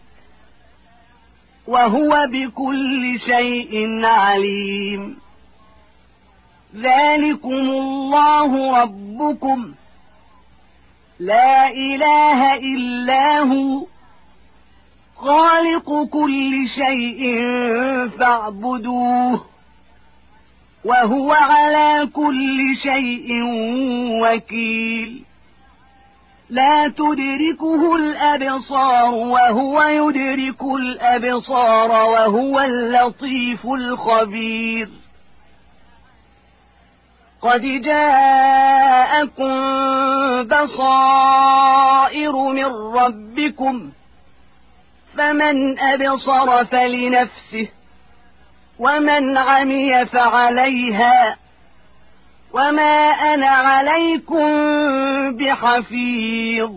وهو بكل شيء عليم. ذلكم الله ربكم لا إله إلا هو خالق كل شيء فاعبدوه وهو على كل شيء وكيل. لا تدركه الأبصار وهو يدرك الأبصار وهو اللطيف الخبير. قد جاءكم بصائر من ربكم فمن أبصر فلنفسه ومن عمي فعليها وما أنا عليكم بحفيظ.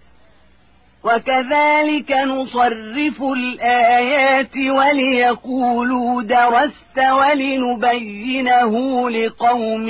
وكذلك نصرف الآيات وليقولوا درست ولنبينه لقوم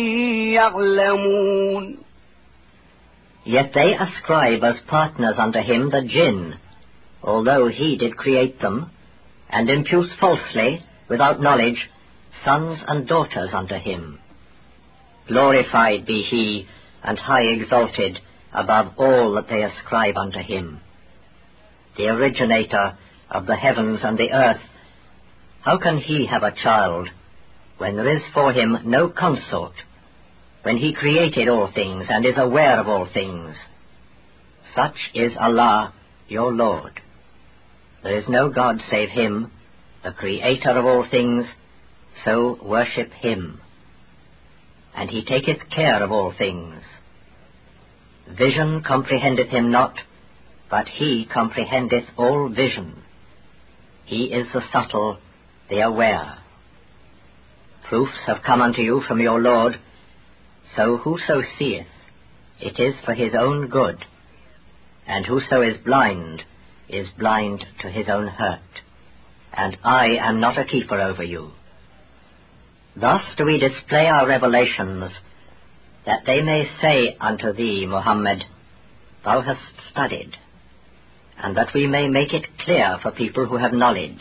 يعلمون. Yet they ascribe as partners unto him the jinn, although he did create them, and impute falsely, without knowledge, sons and daughters unto him. Glorified be he, and high exalted, above all that they ascribe unto him. The originator of the heavens and the earth, how can he have a child, when there is for him no consort, when he created all things, and is aware of all things? Such is Allah, your Lord. There is no God save him, the creator of all things, so worship him. And he taketh care of all things. Vision comprehendeth him not, but he comprehendeth all vision. He is the subtle, the aware. Proofs have come unto you from your Lord, So whoso seeth, it is for his own good, and whoso is blind, is blind to his own hurt. And I am not a keeper over you. Thus do we display our revelations, that they may say unto thee, Muhammad, thou hast studied, and that we may make it clear for people who have knowledge.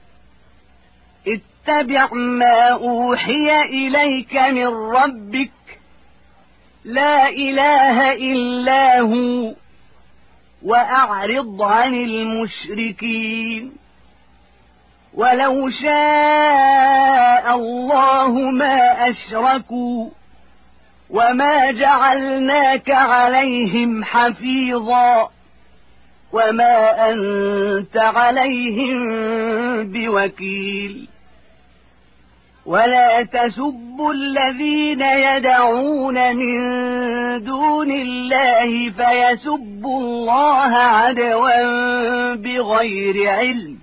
اتبع ما أوحي إليك من ربك لا إله إلا هو وأعرض عن المشركين ولو شاء الله ما أشركوا وما جعلناك عليهم حفيظا وما أنت عليهم بوكيل ولا تسبوا الذين يدعون من دون الله فيسبوا الله عدوا بغير علم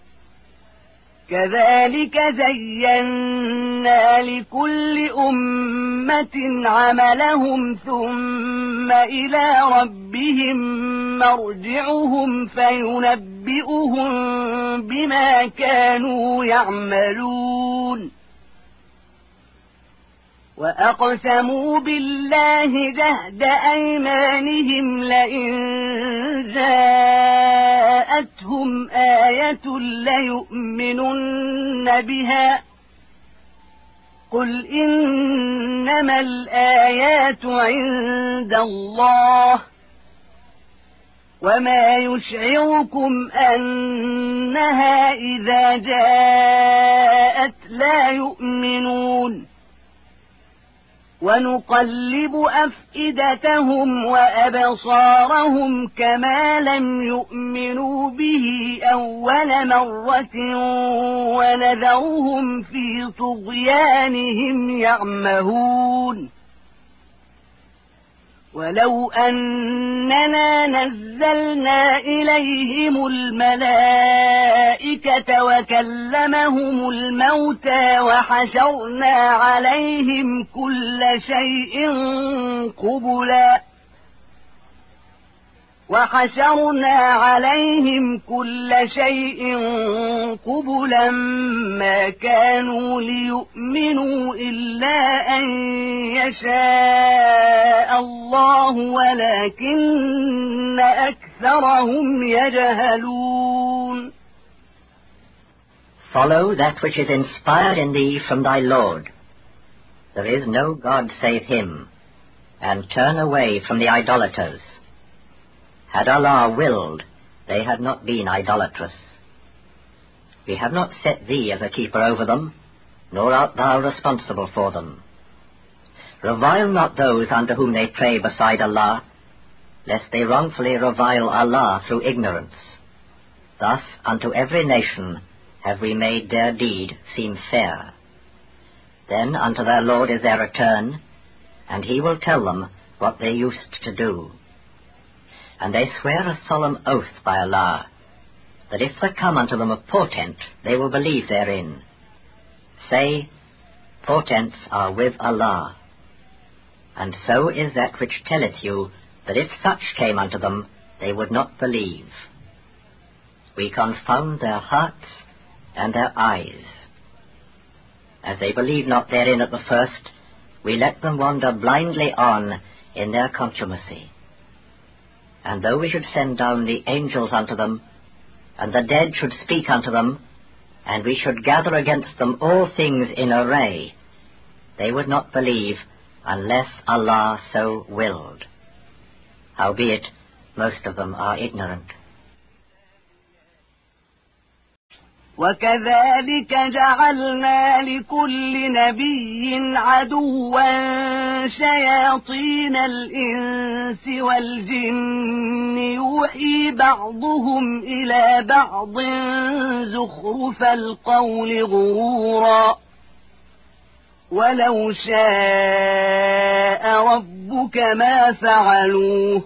كذلك زينا لكل أمة عملهم ثم إلى ربهم مرجعهم فينبئهم بما كانوا يعملون وأقسموا بالله جهد أيمانهم لئن جاءتهم آية ليؤمنن بها قل إنما الآيات عند الله وما يشعركم أنها إذا جاءت لا يؤمنون ونقلب أفئدتهم وأبصارهم كما لم يؤمنوا به أول مرة ونذرهم في طغيانهم يعمهون ولو أننا نزلنا إليهم الملائكة وكلمهم الموتى وحشرنا عليهم كل شيء قبلا وحشرنا عليهم كل شيء قبلا ما كانوا ليؤمنوا إلا أن يشاء الله ولكن أكثرهم يجهلون. Follow that which is inspired in thee from thy Lord. There is no God save him, and turn away from the idolaters. Had Allah willed, they had not been idolatrous. We have not set thee as a keeper over them, nor art thou responsible for them. Revile not those unto whom they pray beside Allah, lest they wrongfully revile Allah through ignorance. Thus unto every nation have we made their deed seem fair. Then unto their Lord is their return, and he will tell them what they used to do. And they swear a solemn oath by Allah, that if there come unto them a portent, they will believe therein. Say, portents are with Allah. And so is that which telleth you, that if such came unto them, they would not believe. We confound their hearts and their eyes. As they believe not therein at the first, we let them wander blindly on in their contumacy. And though we should send down the angels unto them, and the dead should speak unto them, and we should gather against them all things in array, they would not believe unless Allah so willed. Howbeit, most of them are ignorant. وكذلك جعلنا لكل نبي عدوا شياطين الإنس والجن يوحي بعضهم إلى بعض زخرف القول غرورا ولو شاء ربك ما فعلوه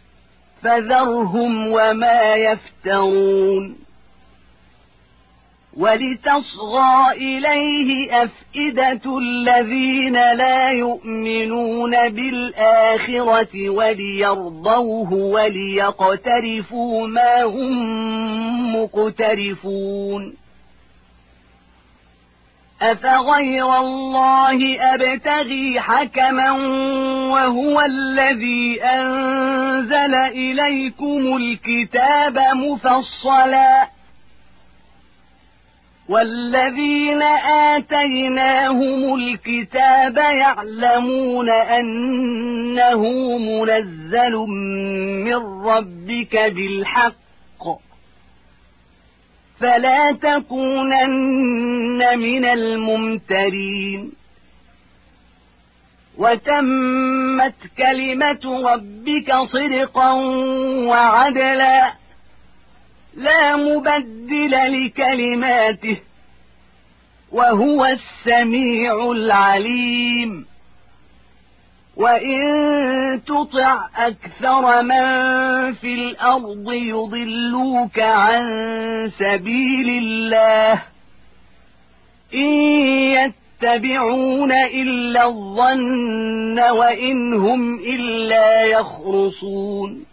فذرهم وما يفترون ولتصغى إليه أفئدة الذين لا يؤمنون بالآخرة وليرضوه وليقترفوا ما هم مقترفون أفغير الله أبتغي حكما وهو الذي أنزل إليكم الكتاب مفصلا والذين آتيناهم الكتاب يعلمون أنه منزل من ربك بالحق فلا تكونن من الممترين وتمت كلمة ربك صدقا وعدلا لا مبدل لكلماته وهو السميع العليم وإن تطع أكثر من في الأرض يضلوك عن سبيل الله إن يتبعون إلا الظن وإن هم إلا يخرصون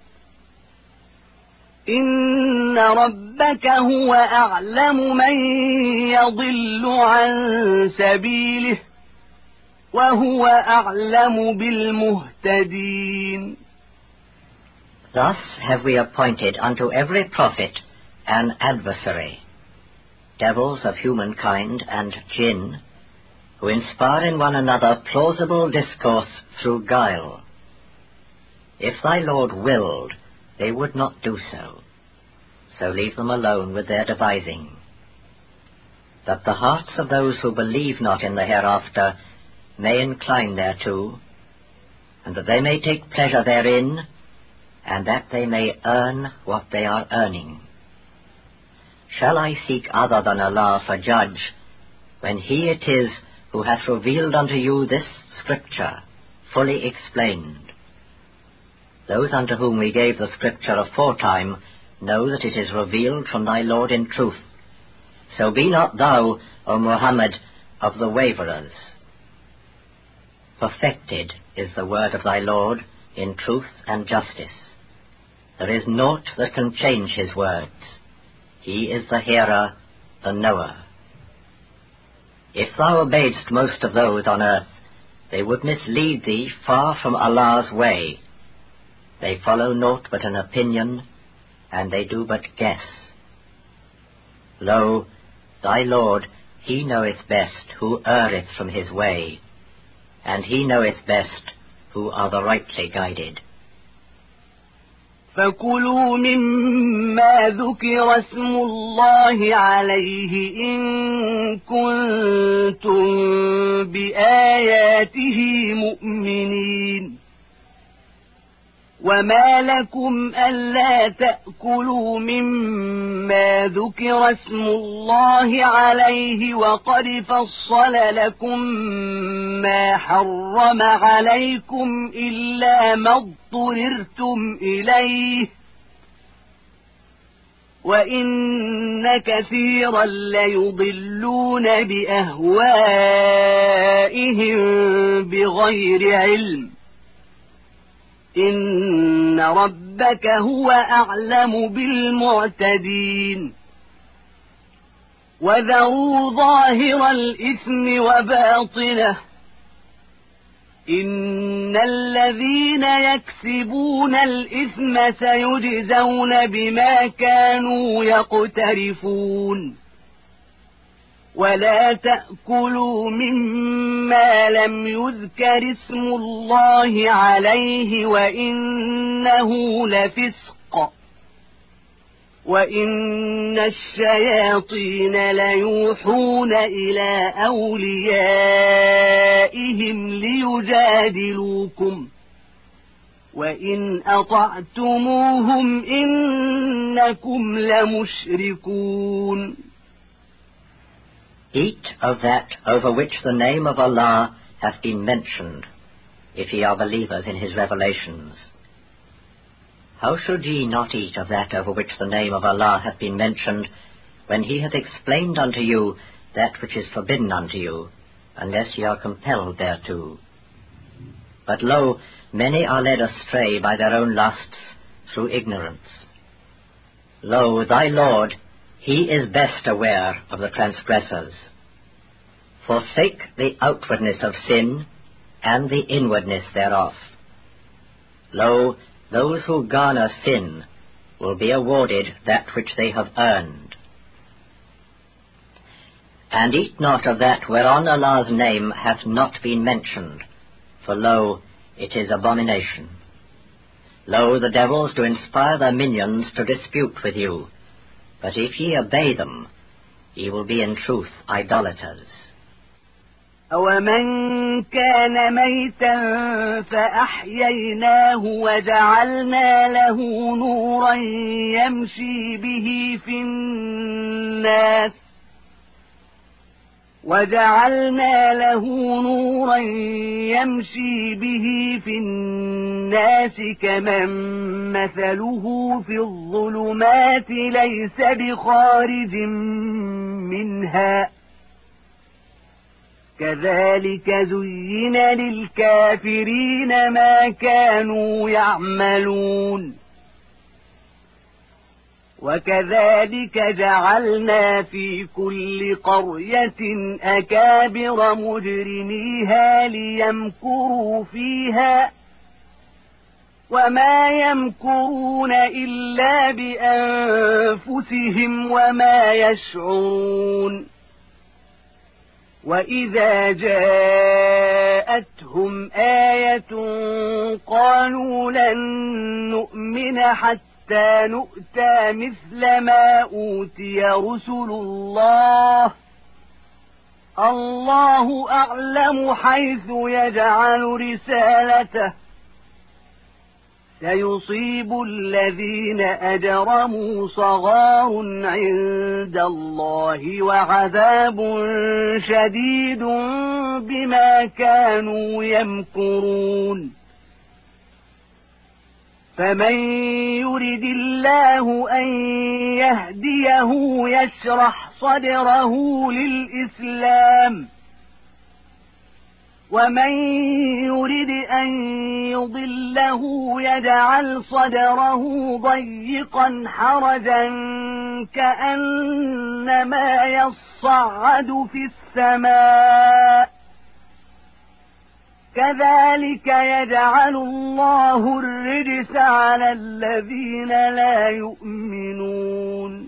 إن ربك هو أعلم من يضل عن سبيله وهو أعلم بالمهتدين. Thus have we appointed unto every prophet an adversary, devils of humankind and jinn, who inspire in one another plausible discourse through guile. If thy Lord willed, they would not do so, so leave them alone with their devising, that the hearts of those who believe not in the hereafter may incline thereto, and that they may take pleasure therein, and that they may earn what they are earning. Shall I seek other than Allah for judge, when He it is who hath revealed unto you this scripture, fully explained? Those unto whom we gave the scripture aforetime know that it is revealed from thy Lord in truth. So be not thou, O Muhammad, of the waverers. Perfected is the word of thy Lord in truth and justice. There is naught that can change his words. He is the hearer, the knower. If thou obeyedst most of those on earth, they would mislead thee far from Allah's way. They follow naught but an opinion, and they do but guess. Lo, thy Lord, He knoweth best who erreth from his way, and He knoweth best who are the rightly guided. فَكُلُوا مِمَّا ذُكِرَ اسْمُ اللَّهِ عَلَيْهِ إِن كُنتُم بِآيَاتِهِ مُؤْمِنِينَ وَمَا لَكُمْ أَلَّا تَأْكُلُوا مِمَّا ذُكِرَ اسْمُ اللَّهِ عَلَيْهِ وَقَدْ فَصَّلَ لَكُم مَّا حَرَّمَ عَلَيْكُمْ إِلَّا مَا اضْطُرِرْتُمْ إِلَيْهِ وَإِنَّ كَثِيرًا لَّيُضِلُّونَ بِأَهْوَائِهِم بِغَيْرِ عِلْمٍ إن ربك هو أعلم بالمعتدين وذروا ظاهر الإثم وباطنه إن الذين يكسبون الإثم سيجزون بما كانوا يقترفون ولا تأكلوا مما لم يذكر اسم الله عليه وإنه لفسق وإن الشياطين ليوحون إلى أوليائهم ليجادلوكم وإن أطعتموهم إنكم لمشركون. Eat of that over which the name of Allah hath been mentioned, if ye are believers in His revelations. How should ye not eat of that over which the name of Allah hath been mentioned, when he hath explained unto you that which is forbidden unto you, unless ye are compelled thereto. But lo, many are led astray by their own lusts through ignorance. Lo, thy Lord, he is best aware of the transgressors. Forsake the outwardness of sin, and the inwardness thereof. Lo, those who garner sin will be awarded that which they have earned. And eat not of that whereon Allah's name hath not been mentioned, for lo, it is abomination. Lo, the devils do inspire their minions to dispute with you, but if ye obey them, ye will be in truth idolaters. أَوَمَنْ كَانَ مَيْتًا فَأَحْيَيْنَاهُ وَجَعَلْنَا لَهُ نُورًا يَمْشِي بِهِ فِي النَّاسِ وَجَعَلْنَا لَهُ نُورًا يَمْشِي بِهِ فِي النَّاسِ كَمَنْ مَثَلُهُ فِي الظُّلُمَاتِ لَيْسَ بِخَارِجٍ مِنْهَا كَذَلِكَ زُيِّنَ لِلْكَافِرِينَ مَا كَانُوا يَعْمَلُونَ وَكَذَلِكَ جَعَلْنَا فِي كُلِّ قَرْيَةٍ أَكَابِرَ مُجْرِمِيهَا لِيَمْكُرُوا فِيهَا وَمَا يَمْكُرُونَ إِلَّا بِأَنفُسِهِمْ وَمَا يَشْعُرُونَ وَإِذَا جَاءَتْهُمْ آيَةٌ قَالُوا لَن نُّؤْمِنَ حَتَّى نُؤْتَى مِثْلَ مَا أُوتِيَ رُسُلُ اللَّهِ اللَّهُ أَعْلَمُ حَيْثُ يَجْعَلُ رِسَالَتَهُ سيصيب الذين أجرموا صغار عند الله وعذاب شديد بما كانوا يمكرون فمن يرد الله أن يهديه يشرح صدره للإسلام ومن يرد أن يضله يجعل صدره ضيقا حرجا كأنما يصعد في السماء كذلك يجعل الله الرجس على الذين لا يؤمنون.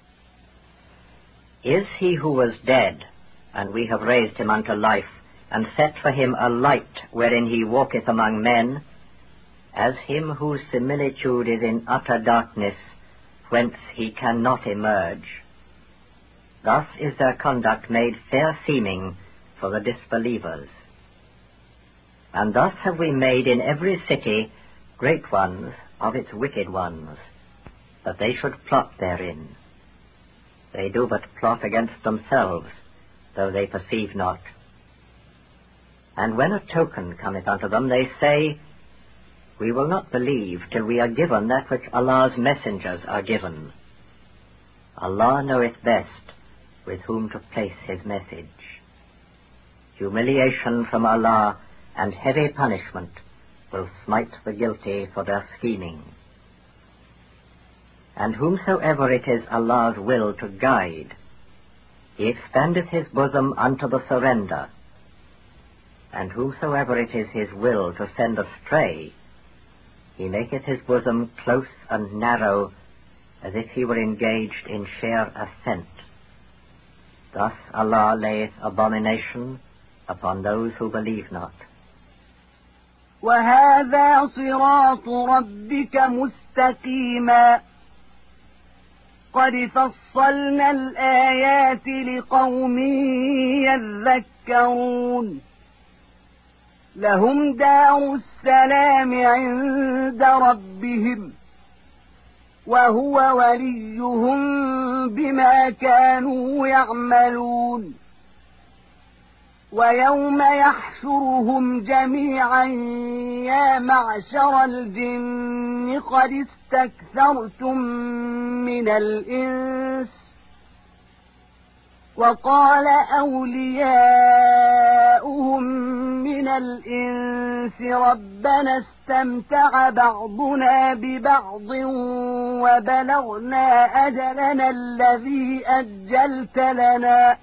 Is he who was dead, and we have raised him unto life, and set for him a light wherein he walketh among men, as him whose similitude is in utter darkness, whence he cannot emerge? Thus is their conduct made fair seeming for the disbelievers. And thus have we made in every city great ones of its wicked ones, that they should plot therein. They do but plot against themselves, though they perceive not. And when a token cometh unto them, they say, We will not believe till we are given that which Allah's messengers are given. Allah knoweth best with whom to place his message. Humiliation from Allah and heavy punishment will smite the guilty for their scheming. And whomsoever it is Allah's will to guide, he expandeth his bosom unto the surrender, and whosoever it is his will to send astray, he maketh his bosom close and narrow, as if he were engaged in sheer ascent. Thus Allah layeth abomination upon those who believe not. وَهَذَا صِرَاطُ رَبِّكَ مُسْتَقِيمًا قَدْ فَصَّلْنَا الْآيَاتِ لِقَوْمٍ يَذَّكَّرُونَ لهم دار السلام عند ربهم وهو وليهم بما كانوا يعملون ويوم يحشرهم جميعا يا معشر الجن قد استكثرتم من الإنس وقال أولياؤهم من الإنس ربنا استمتع بعضنا ببعض وبلغنا أجلنا الذي أجلت لنا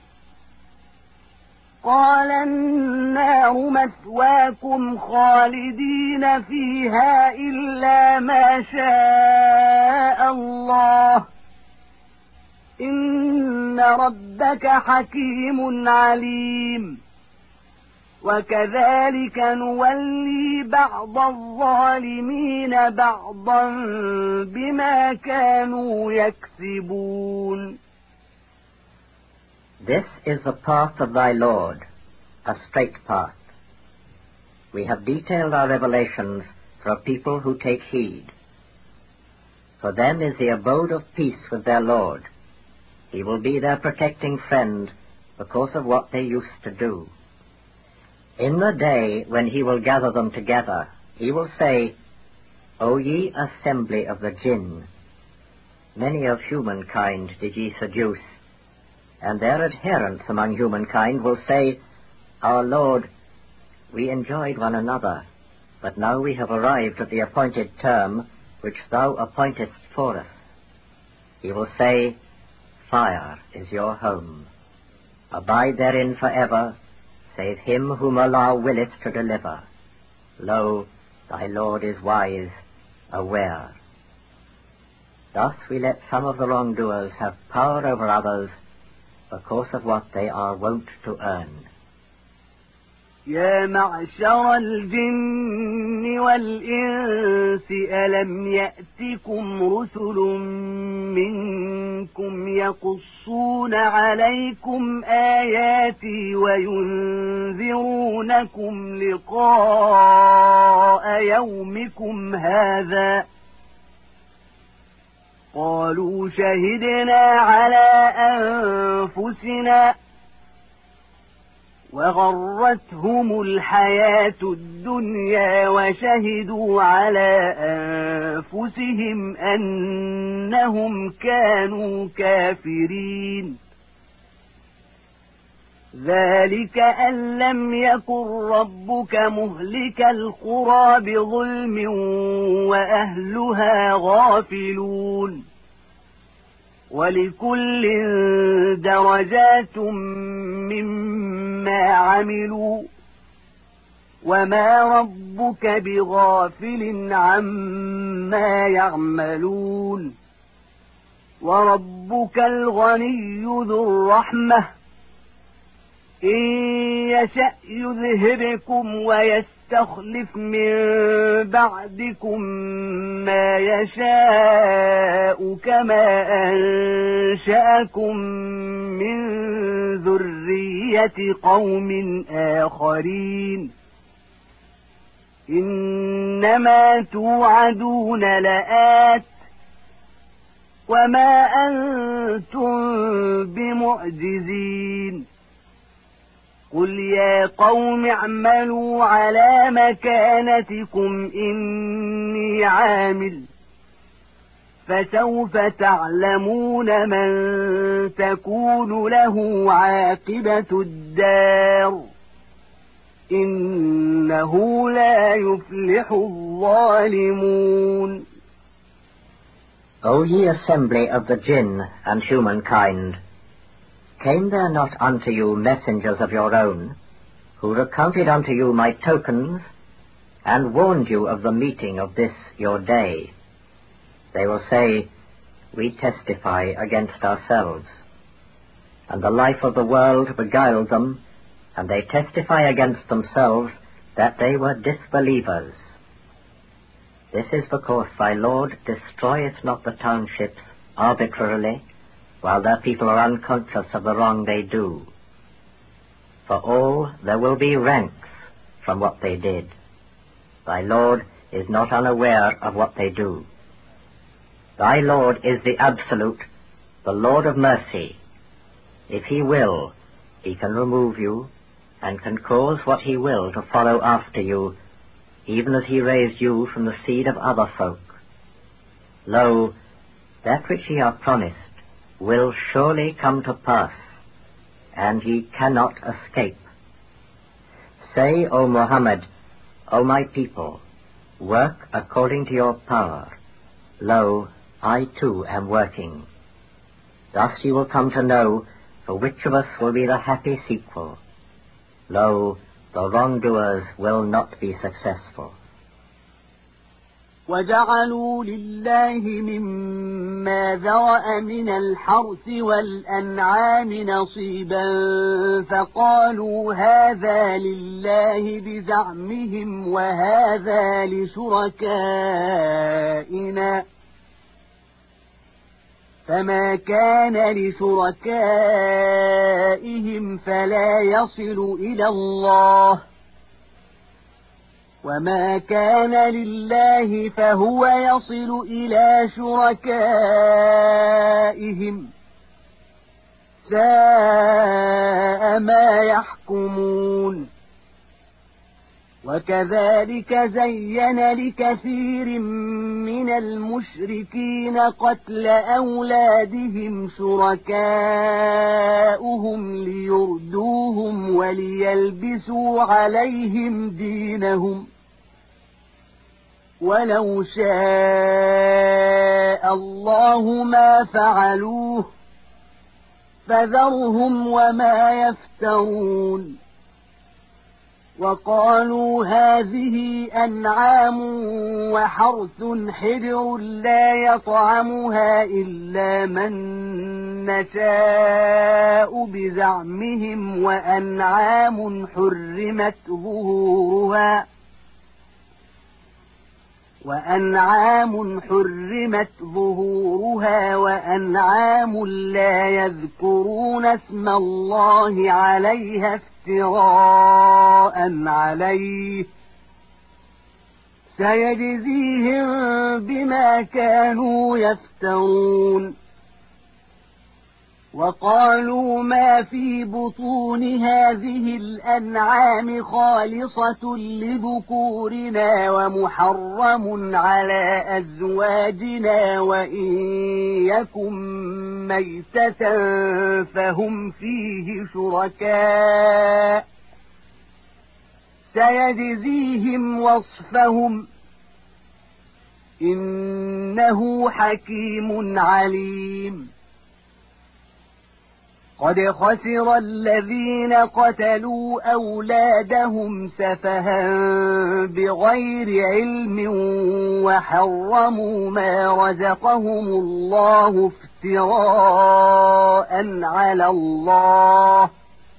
قال النار مثواكم خالدين فيها إلا ما شاء الله إن ربك حكيم عليم وكذلك نولي بعض الظالمين بعضا بما كانوا يكسبون. This is the path of thy Lord, a straight path. We have detailed our revelations for a people who take heed. For them is the abode of peace with their Lord. He will be their protecting friend because of what they used to do. In the day when he will gather them together, he will say, O ye assembly of the jinn, many of humankind did ye seduce, and their adherents among humankind will say, Our Lord, we enjoyed one another, but now we have arrived at the appointed term which thou appointest for us. He will say, Fire is your home. Abide therein forever, save him whom Allah willeth to deliver. Lo, thy Lord is wise, aware. Thus we let some of the wrongdoers have power over others because of what they are wont to earn. يا معشر الجن والإنس ألم يأتكم رسل منكم يقصون عليكم آياتي وينذرونكم لقاء يومكم هذا قالوا شهدنا على أنفسنا وغرتهم الحياة الدنيا وشهدوا على أنفسهم أنهم كانوا كافرين ذلك أن لم يكن ربك مهلك القرى بظلم وأهلها غافلون ولكل درجات مما عملوا وما ربك بغافل عما يعملون وربك الغني ذو الرحمة إن يشأ يذهبكم ويستخلف من بعدكم ما يشاء كما أنشأكم من ذرية قوم آخرين إنما توعدون لآت وما أنتم بمعجزين قل يا قوم اعملوا على مكانتكم إني عامل فسوف تعلمون من تكون له عاقبة الدار إنه لا يفلح الظالمون. O ye assembly of the jinn and humankind, came there not unto you messengers of your own, who recounted unto you my tokens, and warned you of the meeting of this your day? They will say, We testify against ourselves. And the life of the world beguiled them, and they testify against themselves that they were disbelievers. This is because thy Lord destroyeth not the townships arbitrarily, while their people are unconscious of the wrong they do. For all there will be ranks from what they did. Thy Lord is not unaware of what they do. Thy Lord is the Absolute, the Lord of mercy. If he will, he can remove you, and can cause what he will to follow after you, even as he raised you from the seed of other folk. Lo, that which ye are promised will surely come to pass, and ye cannot escape. Say, O Muhammad, O my people, work according to your power. Lo, I too am working. Thus you will come to know for which of us will be the happy sequel. Lo, the wrongdoers will not be successful. وَجَعَلُوا لِلَّهِ مِمَّا ذَرَأَ مِنَ الْحَرْثِ وَالْأَنْعَامِ نَصِيبًا فَقَالُوا هَذَا لِلَّهِ بِزَعْمِهِمْ وَهَذَا لِشُرَكَائِنَا فَمَا كَانَ لِشُرَكَائِهِمْ فَلَا يَصِلُ إِلَى اللَّهِ وَمَا كَانَ لِلَّهِ فَهُوَ يَصِلُ إِلَى شُرَكَائِهِمْ سَاءَ مَا يَحْكُمُونَ وَكَذَلِكَ زَيَّنَ لِكَثِيرٍ مِنَ الْمُشْرِكِينَ قَتْلَ أَوْلَادِهِمْ شُرَكَاؤُهُمْ لِيُرْدُوهُمْ وَلِيَلْبِسُوا عَلَيْهِمْ دِينَهُمْ وَلَوْ شَاءَ اللَّهُ مَا فَعَلُوهُ فَذَرْهُمْ وَمَا يَفْتَرُونَ وَقَالُوا هَذِهِ أَنْعَامٌ وَحَرْثٌ حِجْرٌ لَّا يَطْعَمُهَا إِلَّا مَن نَّشَاءُ بِزَعْمِهِمْ وَأَنْعَامٌ حُرِّمَتْ ظُهُورُهَا وَأَنْعَامٌ حُرِّمَتْ ظُهُورُهَا وَأَنْعَامٌ لَّا يَذْكُرُونَ اسْمَ اللَّهِ عَلَيْهَا افتراء عليه سيجزيهم بما كانوا يفترون وقالوا ما في بطون هذه الأنعام خالصة لذكورنا ومحرم على أزواجنا وإن يكن ميتة فهم فيه شركاء سيجزيهم وصفهم إنه حكيم عليم قد خسر الذين قتلوا أولادهم سفها بغير علم وحرموا ما رزقهم الله افتراء على الله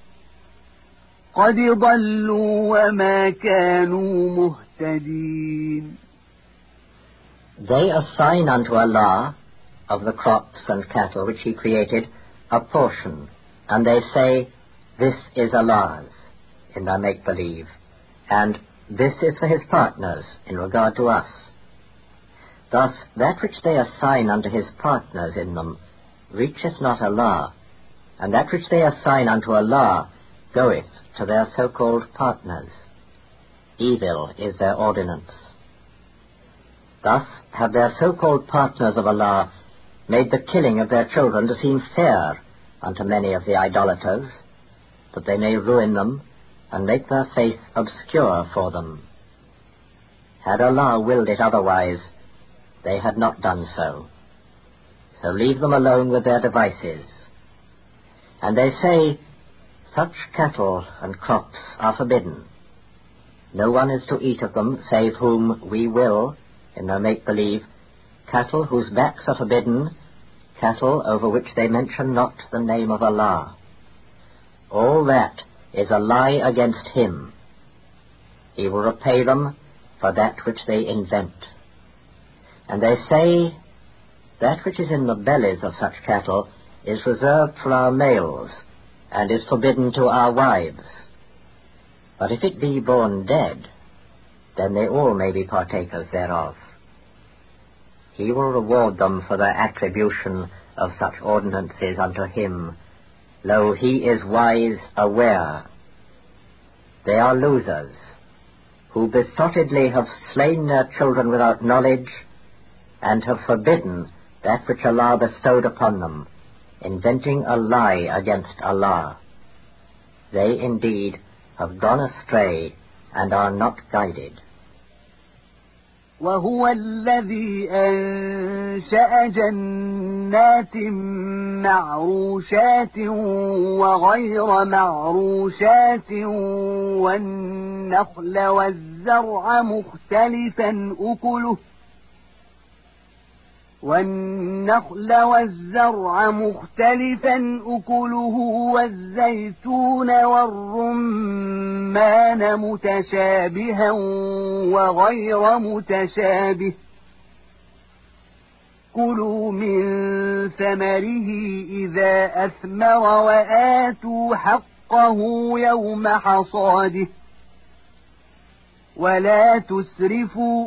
قد ضلوا وما كانوا مهتدين. They assign unto Allah of the crops and cattle which He created a portion, and they say, this is Allah's, in their make-believe, and this is for His partners in regard to us. Thus, that which they assign unto His partners in them reacheth not Allah, and that which they assign unto Allah goeth to their so-called partners. Evil is their ordinance. Thus have their so-called partners of Allah made the killing of their children to seem fair unto many of the idolaters, that they may ruin them and make their faith obscure for them. Had Allah willed it otherwise, they had not done so. So leave them alone with their devices. And they say, such cattle and crops are forbidden. No one is to eat of them save whom we will, in their make-believe, cattle whose backs are forbidden, cattle over which they mention not the name of Allah. All that is a lie against Him. He will repay them for that which they invent. And they say, that which is in the bellies of such cattle is reserved for our males, and is forbidden to our wives. But if it be born dead, then they all may be partakers thereof. He will reward them for their attribution of such ordinances unto Him. Lo, He is wise, aware. They are losers, who besottedly have slain their children without knowledge, and have forbidden that which Allah bestowed upon them, inventing a lie against Allah. they indeed have gone astray and are not guided. وهو الذي أنشأ جنات معروشات وغير معروشات والنخل والزرع مختلفا أكله والنخل والزرع مختلفا أكله والزيتون والرمان متشابها وغير متشابه كلوا من ثمره إذا أثمر وآتوا حقه يوم حصاده ولا تسرفوا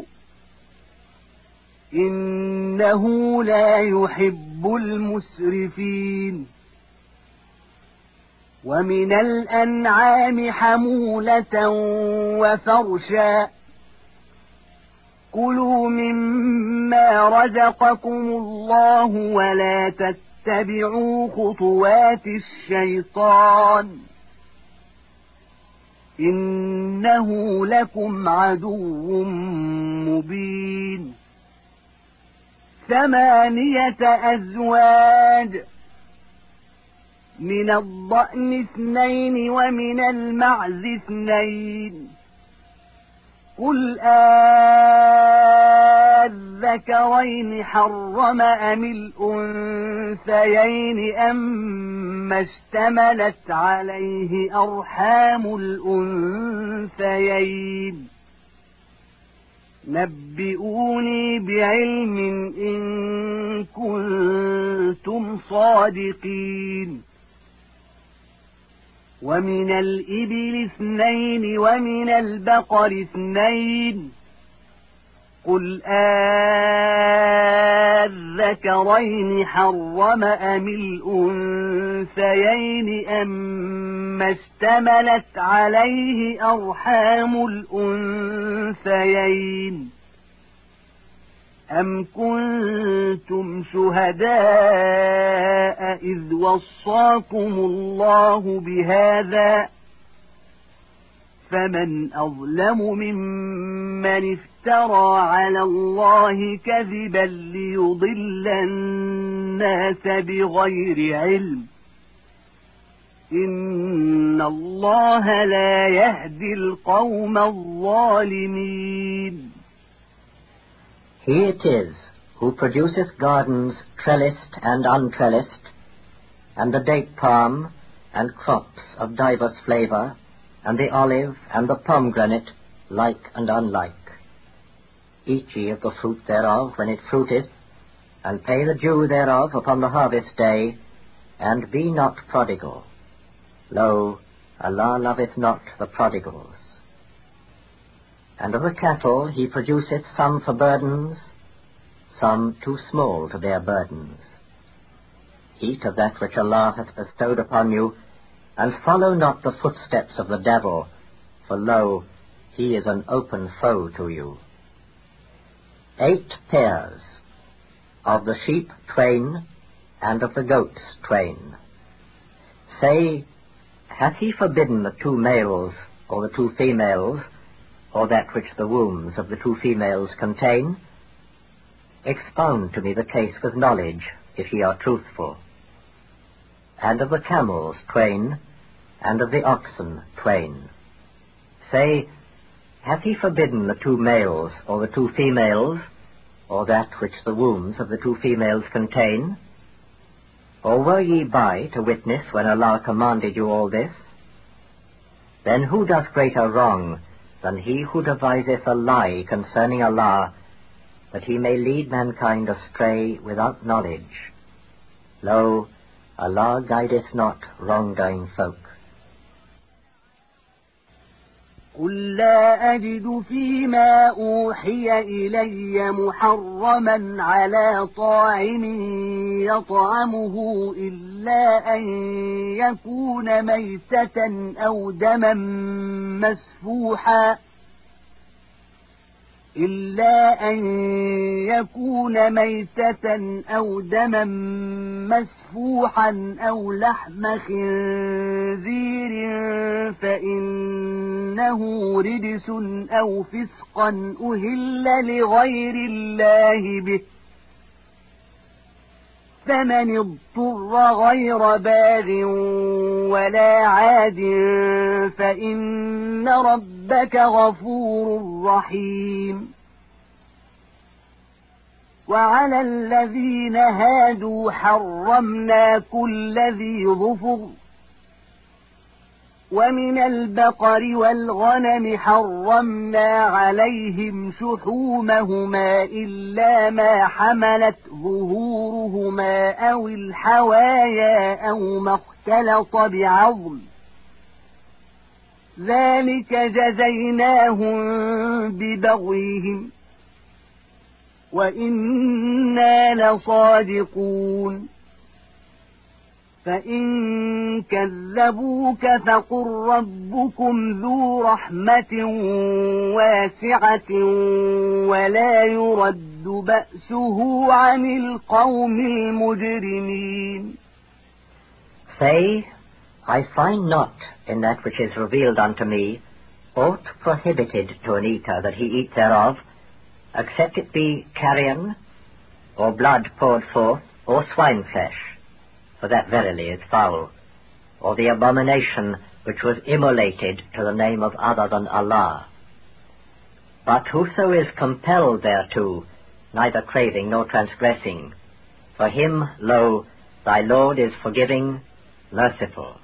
إنه لا يحب المسرفين ومن الأنعام حمولة وفرشا كلوا مما رزقكم الله ولا تتبعوا خطوات الشيطان إنه لكم عدو مبين ثمانية أزواج من الضأن اثنين ومن المعز اثنين قل آذكرين حرم أم الأنثيين أم اشتملت عليه أرحام الأنثيين نبئوني بعلم إن كنتم صادقين ومن الإبل اثنين ومن البقر اثنين قل آذكرين حرم أم الأنثيين أم اشتملت عليه أرحام الأنثيين أم كنتم شهداء إذ وصاكم الله بهذا فمن أظلم ممن افترى على الله كذبا ليضل الناس بغير علم إن الله لا يهدي القوم الظالمين. He it is who produceth gardens trellised and untrellised, and the date palm, and crops of diverse flavour, and the olive and the pomegranate, like and unlike. Eat ye of the fruit thereof when it fruiteth, and pay the due thereof upon the harvest day, and be not prodigal. Lo, Allah loveth not the prodigals. And of the cattle he produceth some for burdens, some too small to bear burdens. Eat of that which Allah hath bestowed upon you, and follow not the footsteps of the devil, for lo, he is an open foe to you. Eight pairs, of the sheep twain, and of the goats twain. Say, hath he forbidden the two males, or the two females, or that which the wombs of the two females contain? Expound to me the case with knowledge, if ye are truthful. And of the camels twain, and of the oxen twain. Say, hath he forbidden the two males, or the two females, or that which the wombs of the two females contain? Or were ye by to witness when Allah commanded you all this? Then who does greater wrong than he who deviseth a lie concerning Allah, that he may lead mankind astray without knowledge? Lo, Allah guideth not wrongdoing folk. قل لا أجد فيما أوحي إلي محرما على طاعم يطعمه إلا أن يكون ميتة أو دما مسفوحا إلا أن يكون ميتة أو دما مسفوحا أو لحم خنزير فإنه رجس أو فسقا أهل لغير الله به، فمن اضطر غير باغ ولا عاد فإن ربك غفور رحيم. وعلى الذين هادوا حرمنا كل ذي ظفر، ومن البقر والغنم حرمنا عليهم شحومهما إلا ما حملت ظهورهما أو الحوايا أو ما اختلط بعظم، ذلك جزيناهم ببغيهم وإنا لصادقون. فإن كذبوك فقل ربكم ذو رحمة واسعة ولا يرد بأسه عن القوم المجرمين. Say, I find not in that which is revealed unto me aught prohibited to an eater that he eat thereof, except it be carrion, or blood poured forth, or swine flesh, for that verily is foul, or the abomination which was immolated to the name of other than Allah. But whoso is compelled thereto, neither craving nor transgressing, for him, lo, thy Lord is forgiving, merciful.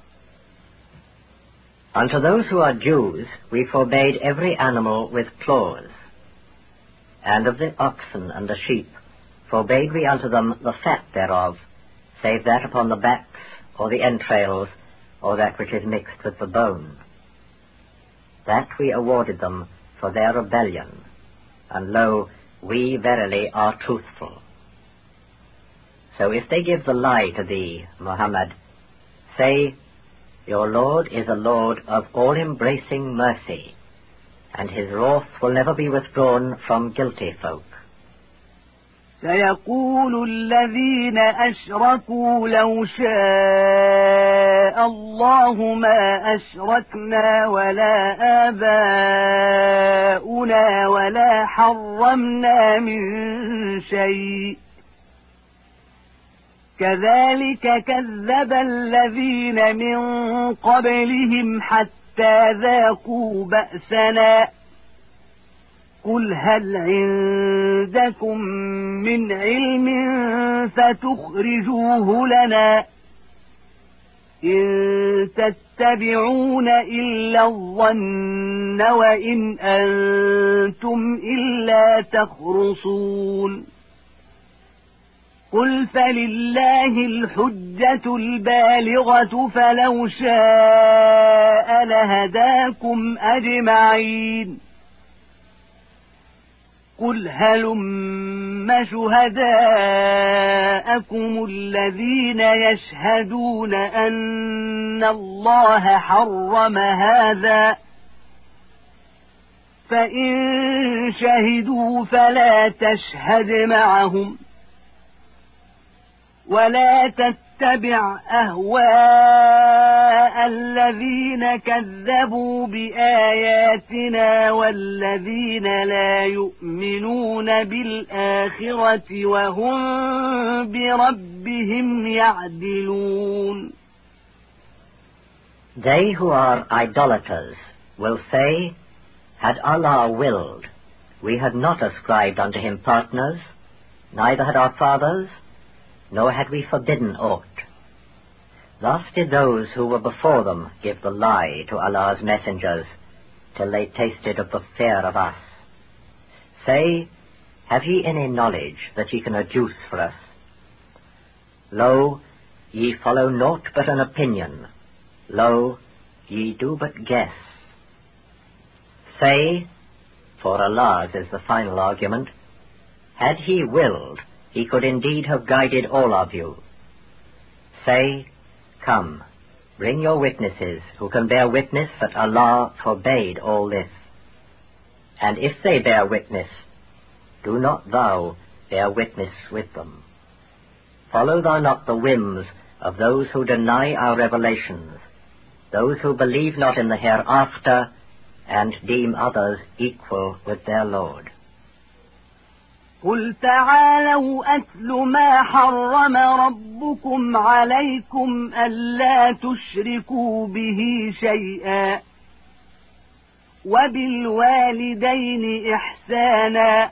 Unto those who are Jews we forbade every animal with claws, and of the oxen and the sheep forbade we unto them the fat thereof, save that upon the backs, or the entrails, or that which is mixed with the bone. That we awarded them for their rebellion, and lo, we verily are truthful. So if they give the lie to thee, Muhammad, say, your Lord is a Lord of all-embracing mercy, and his wrath will never be withdrawn from guilty folk. سيقول الذين أشركوا لو شاء الله ما أشركنا ولا آباؤنا ولا حرمنا من شيء كذلك كذب الذين من قبلهم حتى ذاقوا بأسنا قل هل عندكم من علم فتخرجوه لنا إن تتبعون إلا الظن وإن أنتم إلا تخرصون قل فلله الحجة البالغة فلو شاء لهداكم أجمعين قل هلم شهداءكم الذين يشهدون أن الله حرم هذا فإن شهدوا فلا تشهد معهم ولا تتبع أهواء الذين كذبوا بآياتنا والذين لا يؤمنون بالآخرة وهم بربهم يعدلون. They who are idolaters will say, had Allah willed, we had not ascribed unto him partners, neither had our fathers, nor had we forbidden aught. Thus did those who were before them give the lie to Allah's messengers, till they tasted of the fear of us. Say, have ye any knowledge that ye can adduce for us? Lo, ye follow naught but an opinion. Lo, ye do but guess. Say, for Allah's is the final argument, had he willed, he could indeed have guided all of you. Say, come, bring your witnesses who can bear witness that Allah forbade all this. And if they bear witness, do not thou bear witness with them. Follow thou not the whims of those who deny our revelations, those who believe not in the hereafter, and deem others equal with their Lord. قل تعالوا أتل ما حرم ربكم عليكم ألا تشركوا به شيئا وبالوالدين إحسانا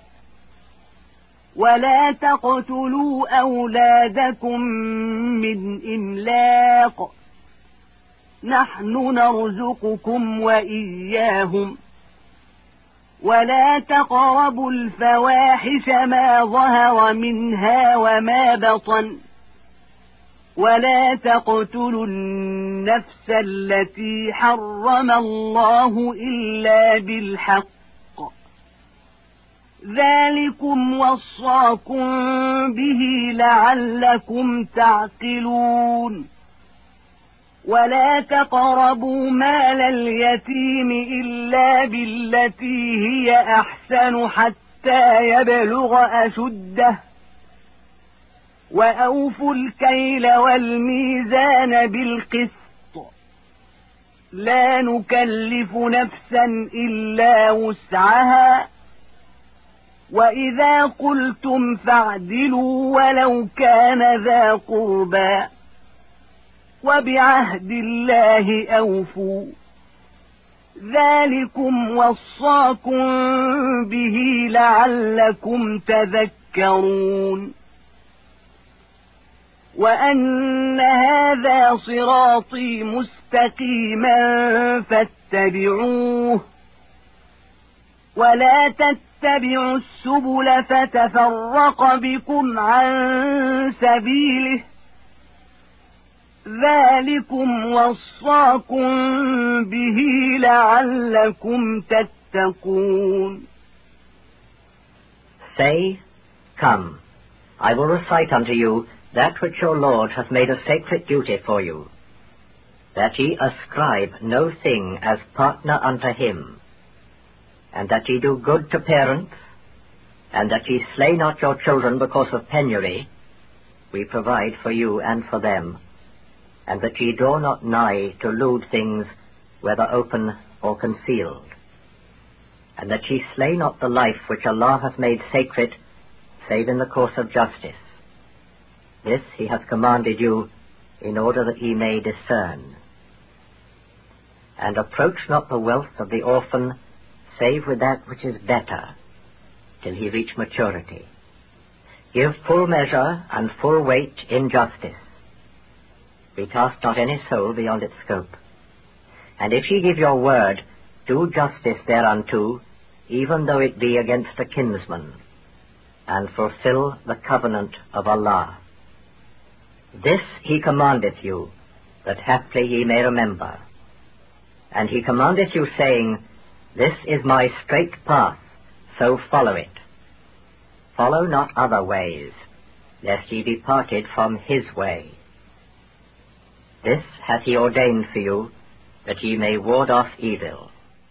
ولا تقتلوا أولادكم من إملاق نحن نرزقكم وإياهم ولا تقربوا الفواحش ما ظهر منها وما بطن ولا تقتلوا النفس التي حرم الله إلا بالحق ذلكم وصاكم به لعلكم تعقلون ولا تقربوا مال اليتيم إلا بالتي هي أحسن حتى يبلغ أشده وأوفوا الكيل والميزان بالقسط لا نكلف نفسا إلا وسعها وإذا قلتم فاعدلوا ولو كان ذا قربى وبعهد الله أوفوا ذلكم وصاكم به لعلكم تذكرون وأن هذا صراطي مستقيما فاتبعوه ولا تتبعوا السبل فتفرق بكم عن سبيله ذلكم وصاكم به لعلكم تتقون. Say, Come, I will recite unto you that which your Lord hath made a sacred duty for you, that ye ascribe no thing as partner unto him, and that ye do good to parents, and that ye slay not your children because of penury, we provide for you and for them, and that ye draw not nigh to lewd things, whether open or concealed, and that ye slay not the life which Allah hath made sacred, save in the course of justice. This he hath commanded you, in order that ye may discern. And approach not the wealth of the orphan, save with that which is better, till he reach maturity. Give full measure and full weight in justice. We cast not any soul beyond its scope. And if ye give your word, do justice thereunto, even though it be against a kinsman, and fulfill the covenant of Allah. This he commandeth you, that haply ye may remember. And he commandeth you, saying, This is my straight path, so follow it. Follow not other ways, lest ye be parted from his way. This hath he ordained for you, that ye may ward off evil.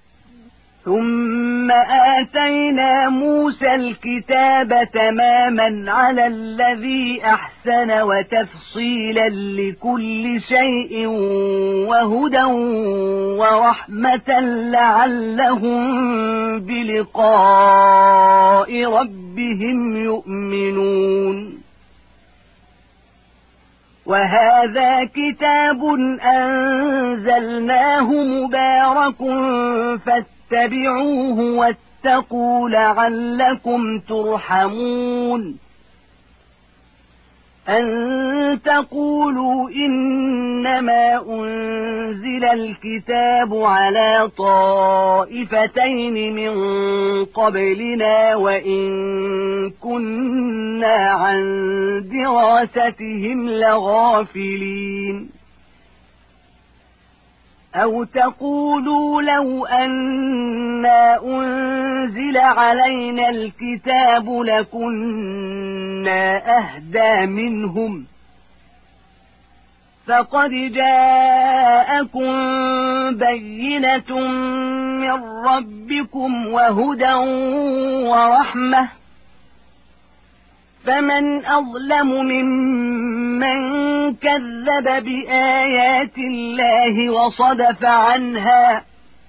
ثم آتينا موسى الكتاب تماما على الذي أحسن وتفصيلا لكل شيء وهدى ورحمة لعلهم بلقاء ربهم يؤمنون وهذا كتاب أنزلناه مبارك فاتبعوه واتقوا لعلكم ترحمون أن تقولوا إنما أنزل الكتاب على طائفتين من قبلنا وإن كنا عن دراستهم لغافلين أو تقولوا لو أنا أنزل علينا الكتاب لكنا أهدى منهم فقد جاءكم بينة من ربكم وهدى ورحمة فمن أظلم ممن كذب بآيات الله وصدف عنها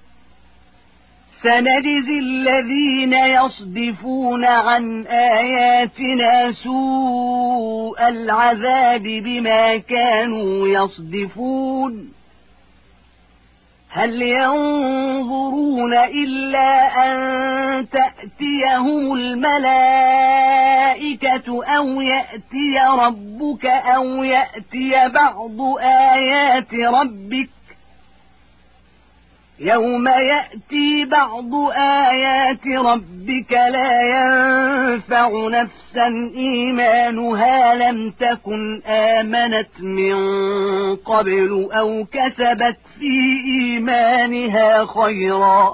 سنجزي الذين يصدفون عن آياتنا سوء العذاب بما كانوا يصدفون هل ينظرون إلا أن تأتيهم الملائكة أو يأتي ربك أو يأتي بعض آيات ربك يوم يأتي بعض آيات ربك لا ينفع نفسا إيمانها لم تكن آمنت من قبل أو كسبت في إيمانها خيرا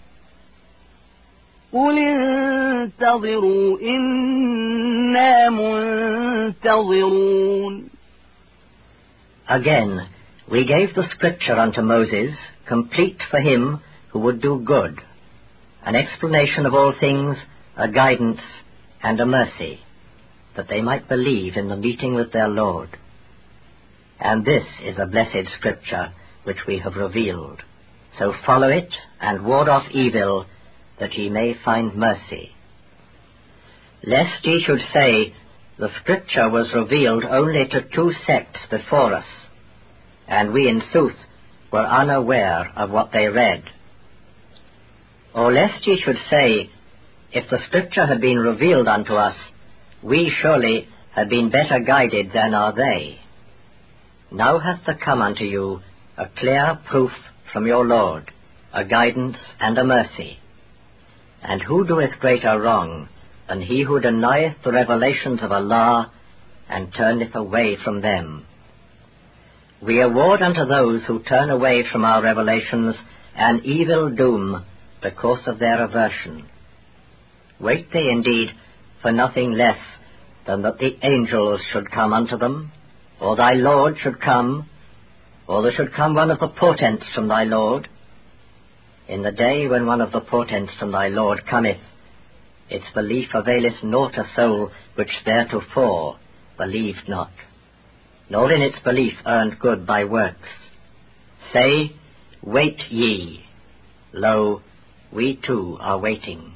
قل انتظروا إنا منتظرون. Again, we gave the scripture unto Moses, complete for him who would do good, an explanation of all things, a guidance, and a mercy, that they might believe in the meeting with their Lord. And this is a blessed scripture which we have revealed. So follow it, and ward off evil, that ye may find mercy. Lest ye should say, the scripture was revealed only to two sects before us, and we in sooth were unaware of what they read. Or lest ye should say, if the scripture had been revealed unto us, we surely had been better guided than are they. Now hath there come unto you a clear proof from your Lord, a guidance and a mercy. And who doeth greater wrong than he who denieth the revelations of Allah and turneth away from them? We award unto those who turn away from our revelations an evil doom because of their aversion. Wait they indeed for nothing less than that the angels should come unto them, or thy Lord should come, or there should come one of the portents from thy Lord. In the day when one of the portents from thy Lord cometh, its belief availeth naught a soul which theretofore believed not, nor in its belief earned good by works. Say, wait ye. Lo, we too are waiting.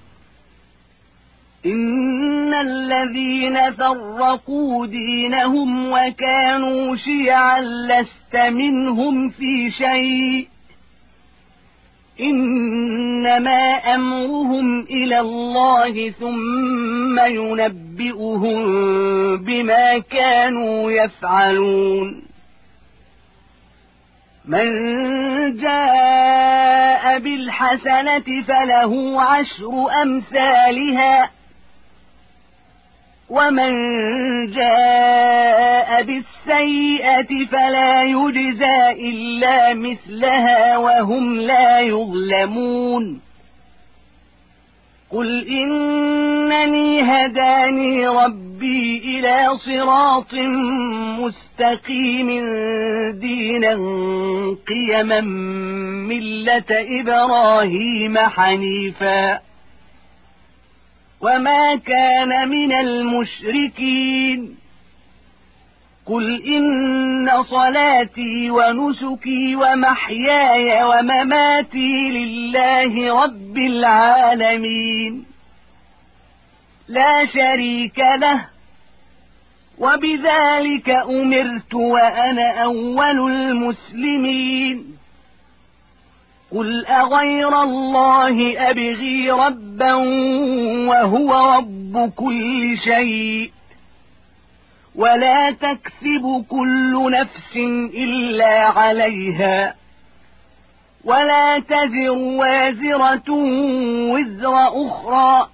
إن الذين فرقوا دينهم وكانوا شيعا لست منهم في شيء إنما أمرهم إلى الله ثم ينبئهم بما كانوا يفعلون. من جاء بالحسنة فله عشر أمثالها ومن جاء بالسيئة فلا يجزى إلا مثلها وهم لا يظلمون. قل إنني هداني ربي إلى صراط مستقيم دينا قيما ملة إبراهيم حنيفا وما كان من المشركين. قل إن صلاتي ونسكي ومحياي ومماتي لله رب العالمين لا شريك له وبذلك أمرت وأنا أول المسلمين. قل أغير الله أبغي ربا وهو رب كل شيء ولا تكسب كل نفس إلا عليها ولا تزر وازرة وزر أخرى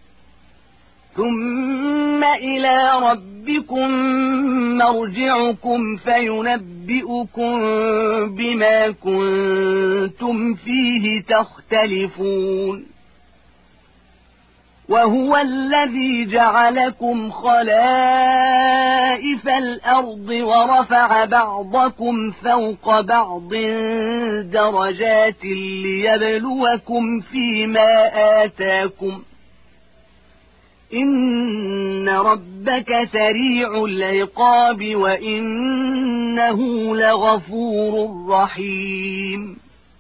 ثم إلى ربكم مرجعكم فينبئكم بما كنتم فيه تختلفون. وهو الذي جعلكم خلائف الأرض ورفع بعضكم فوق بعض درجات ليبلوكم فيما آتاكم إن ربك سريع العقاب وإنه لغفور رحيم.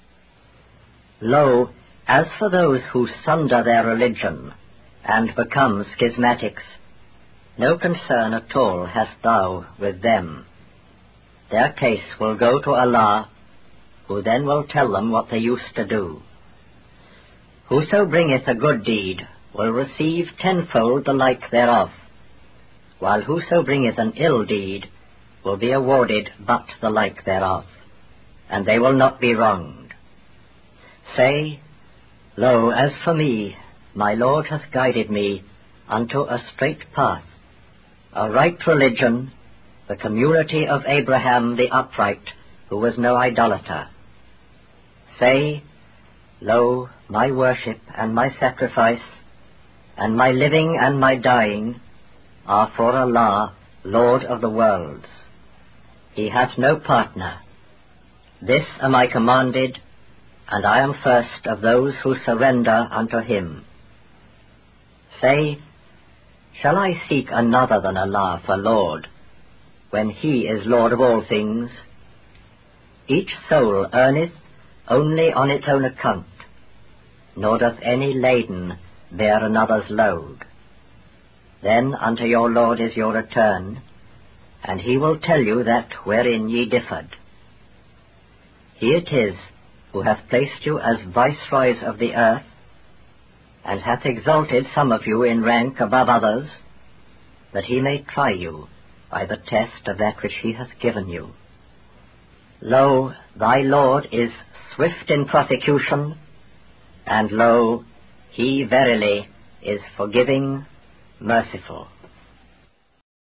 Lo, as for those who sunder their religion and become schismatics, no concern at all hast thou with them. Their case will go to Allah, who then will tell them what they used to do. Whoso bringeth a good deed will receive tenfold the like thereof, while whoso bringeth an ill deed will be awarded but the like thereof, and they will not be wronged. Say, Lo, as for me, my Lord hath guided me unto a straight path, a right religion, the community of Abraham the upright, who was no idolater. Say, Lo, my worship and my sacrifice, and my living and my dying are for Allah, Lord of the worlds. He hath no partner. This am I commanded, and I am first of those who surrender unto him. Say, shall I seek another than Allah for Lord, when he is Lord of all things? Each soul earneth only on its own account, nor doth any laden bear another's load. Then unto your Lord is your return, and he will tell you that wherein ye differed. He it is who hath placed you as viceroys of the earth, and hath exalted some of you in rank above others, that he may try you by the test of that which he hath given you. Lo, thy Lord is swift in prosecution, and lo, he verily is forgiving, merciful.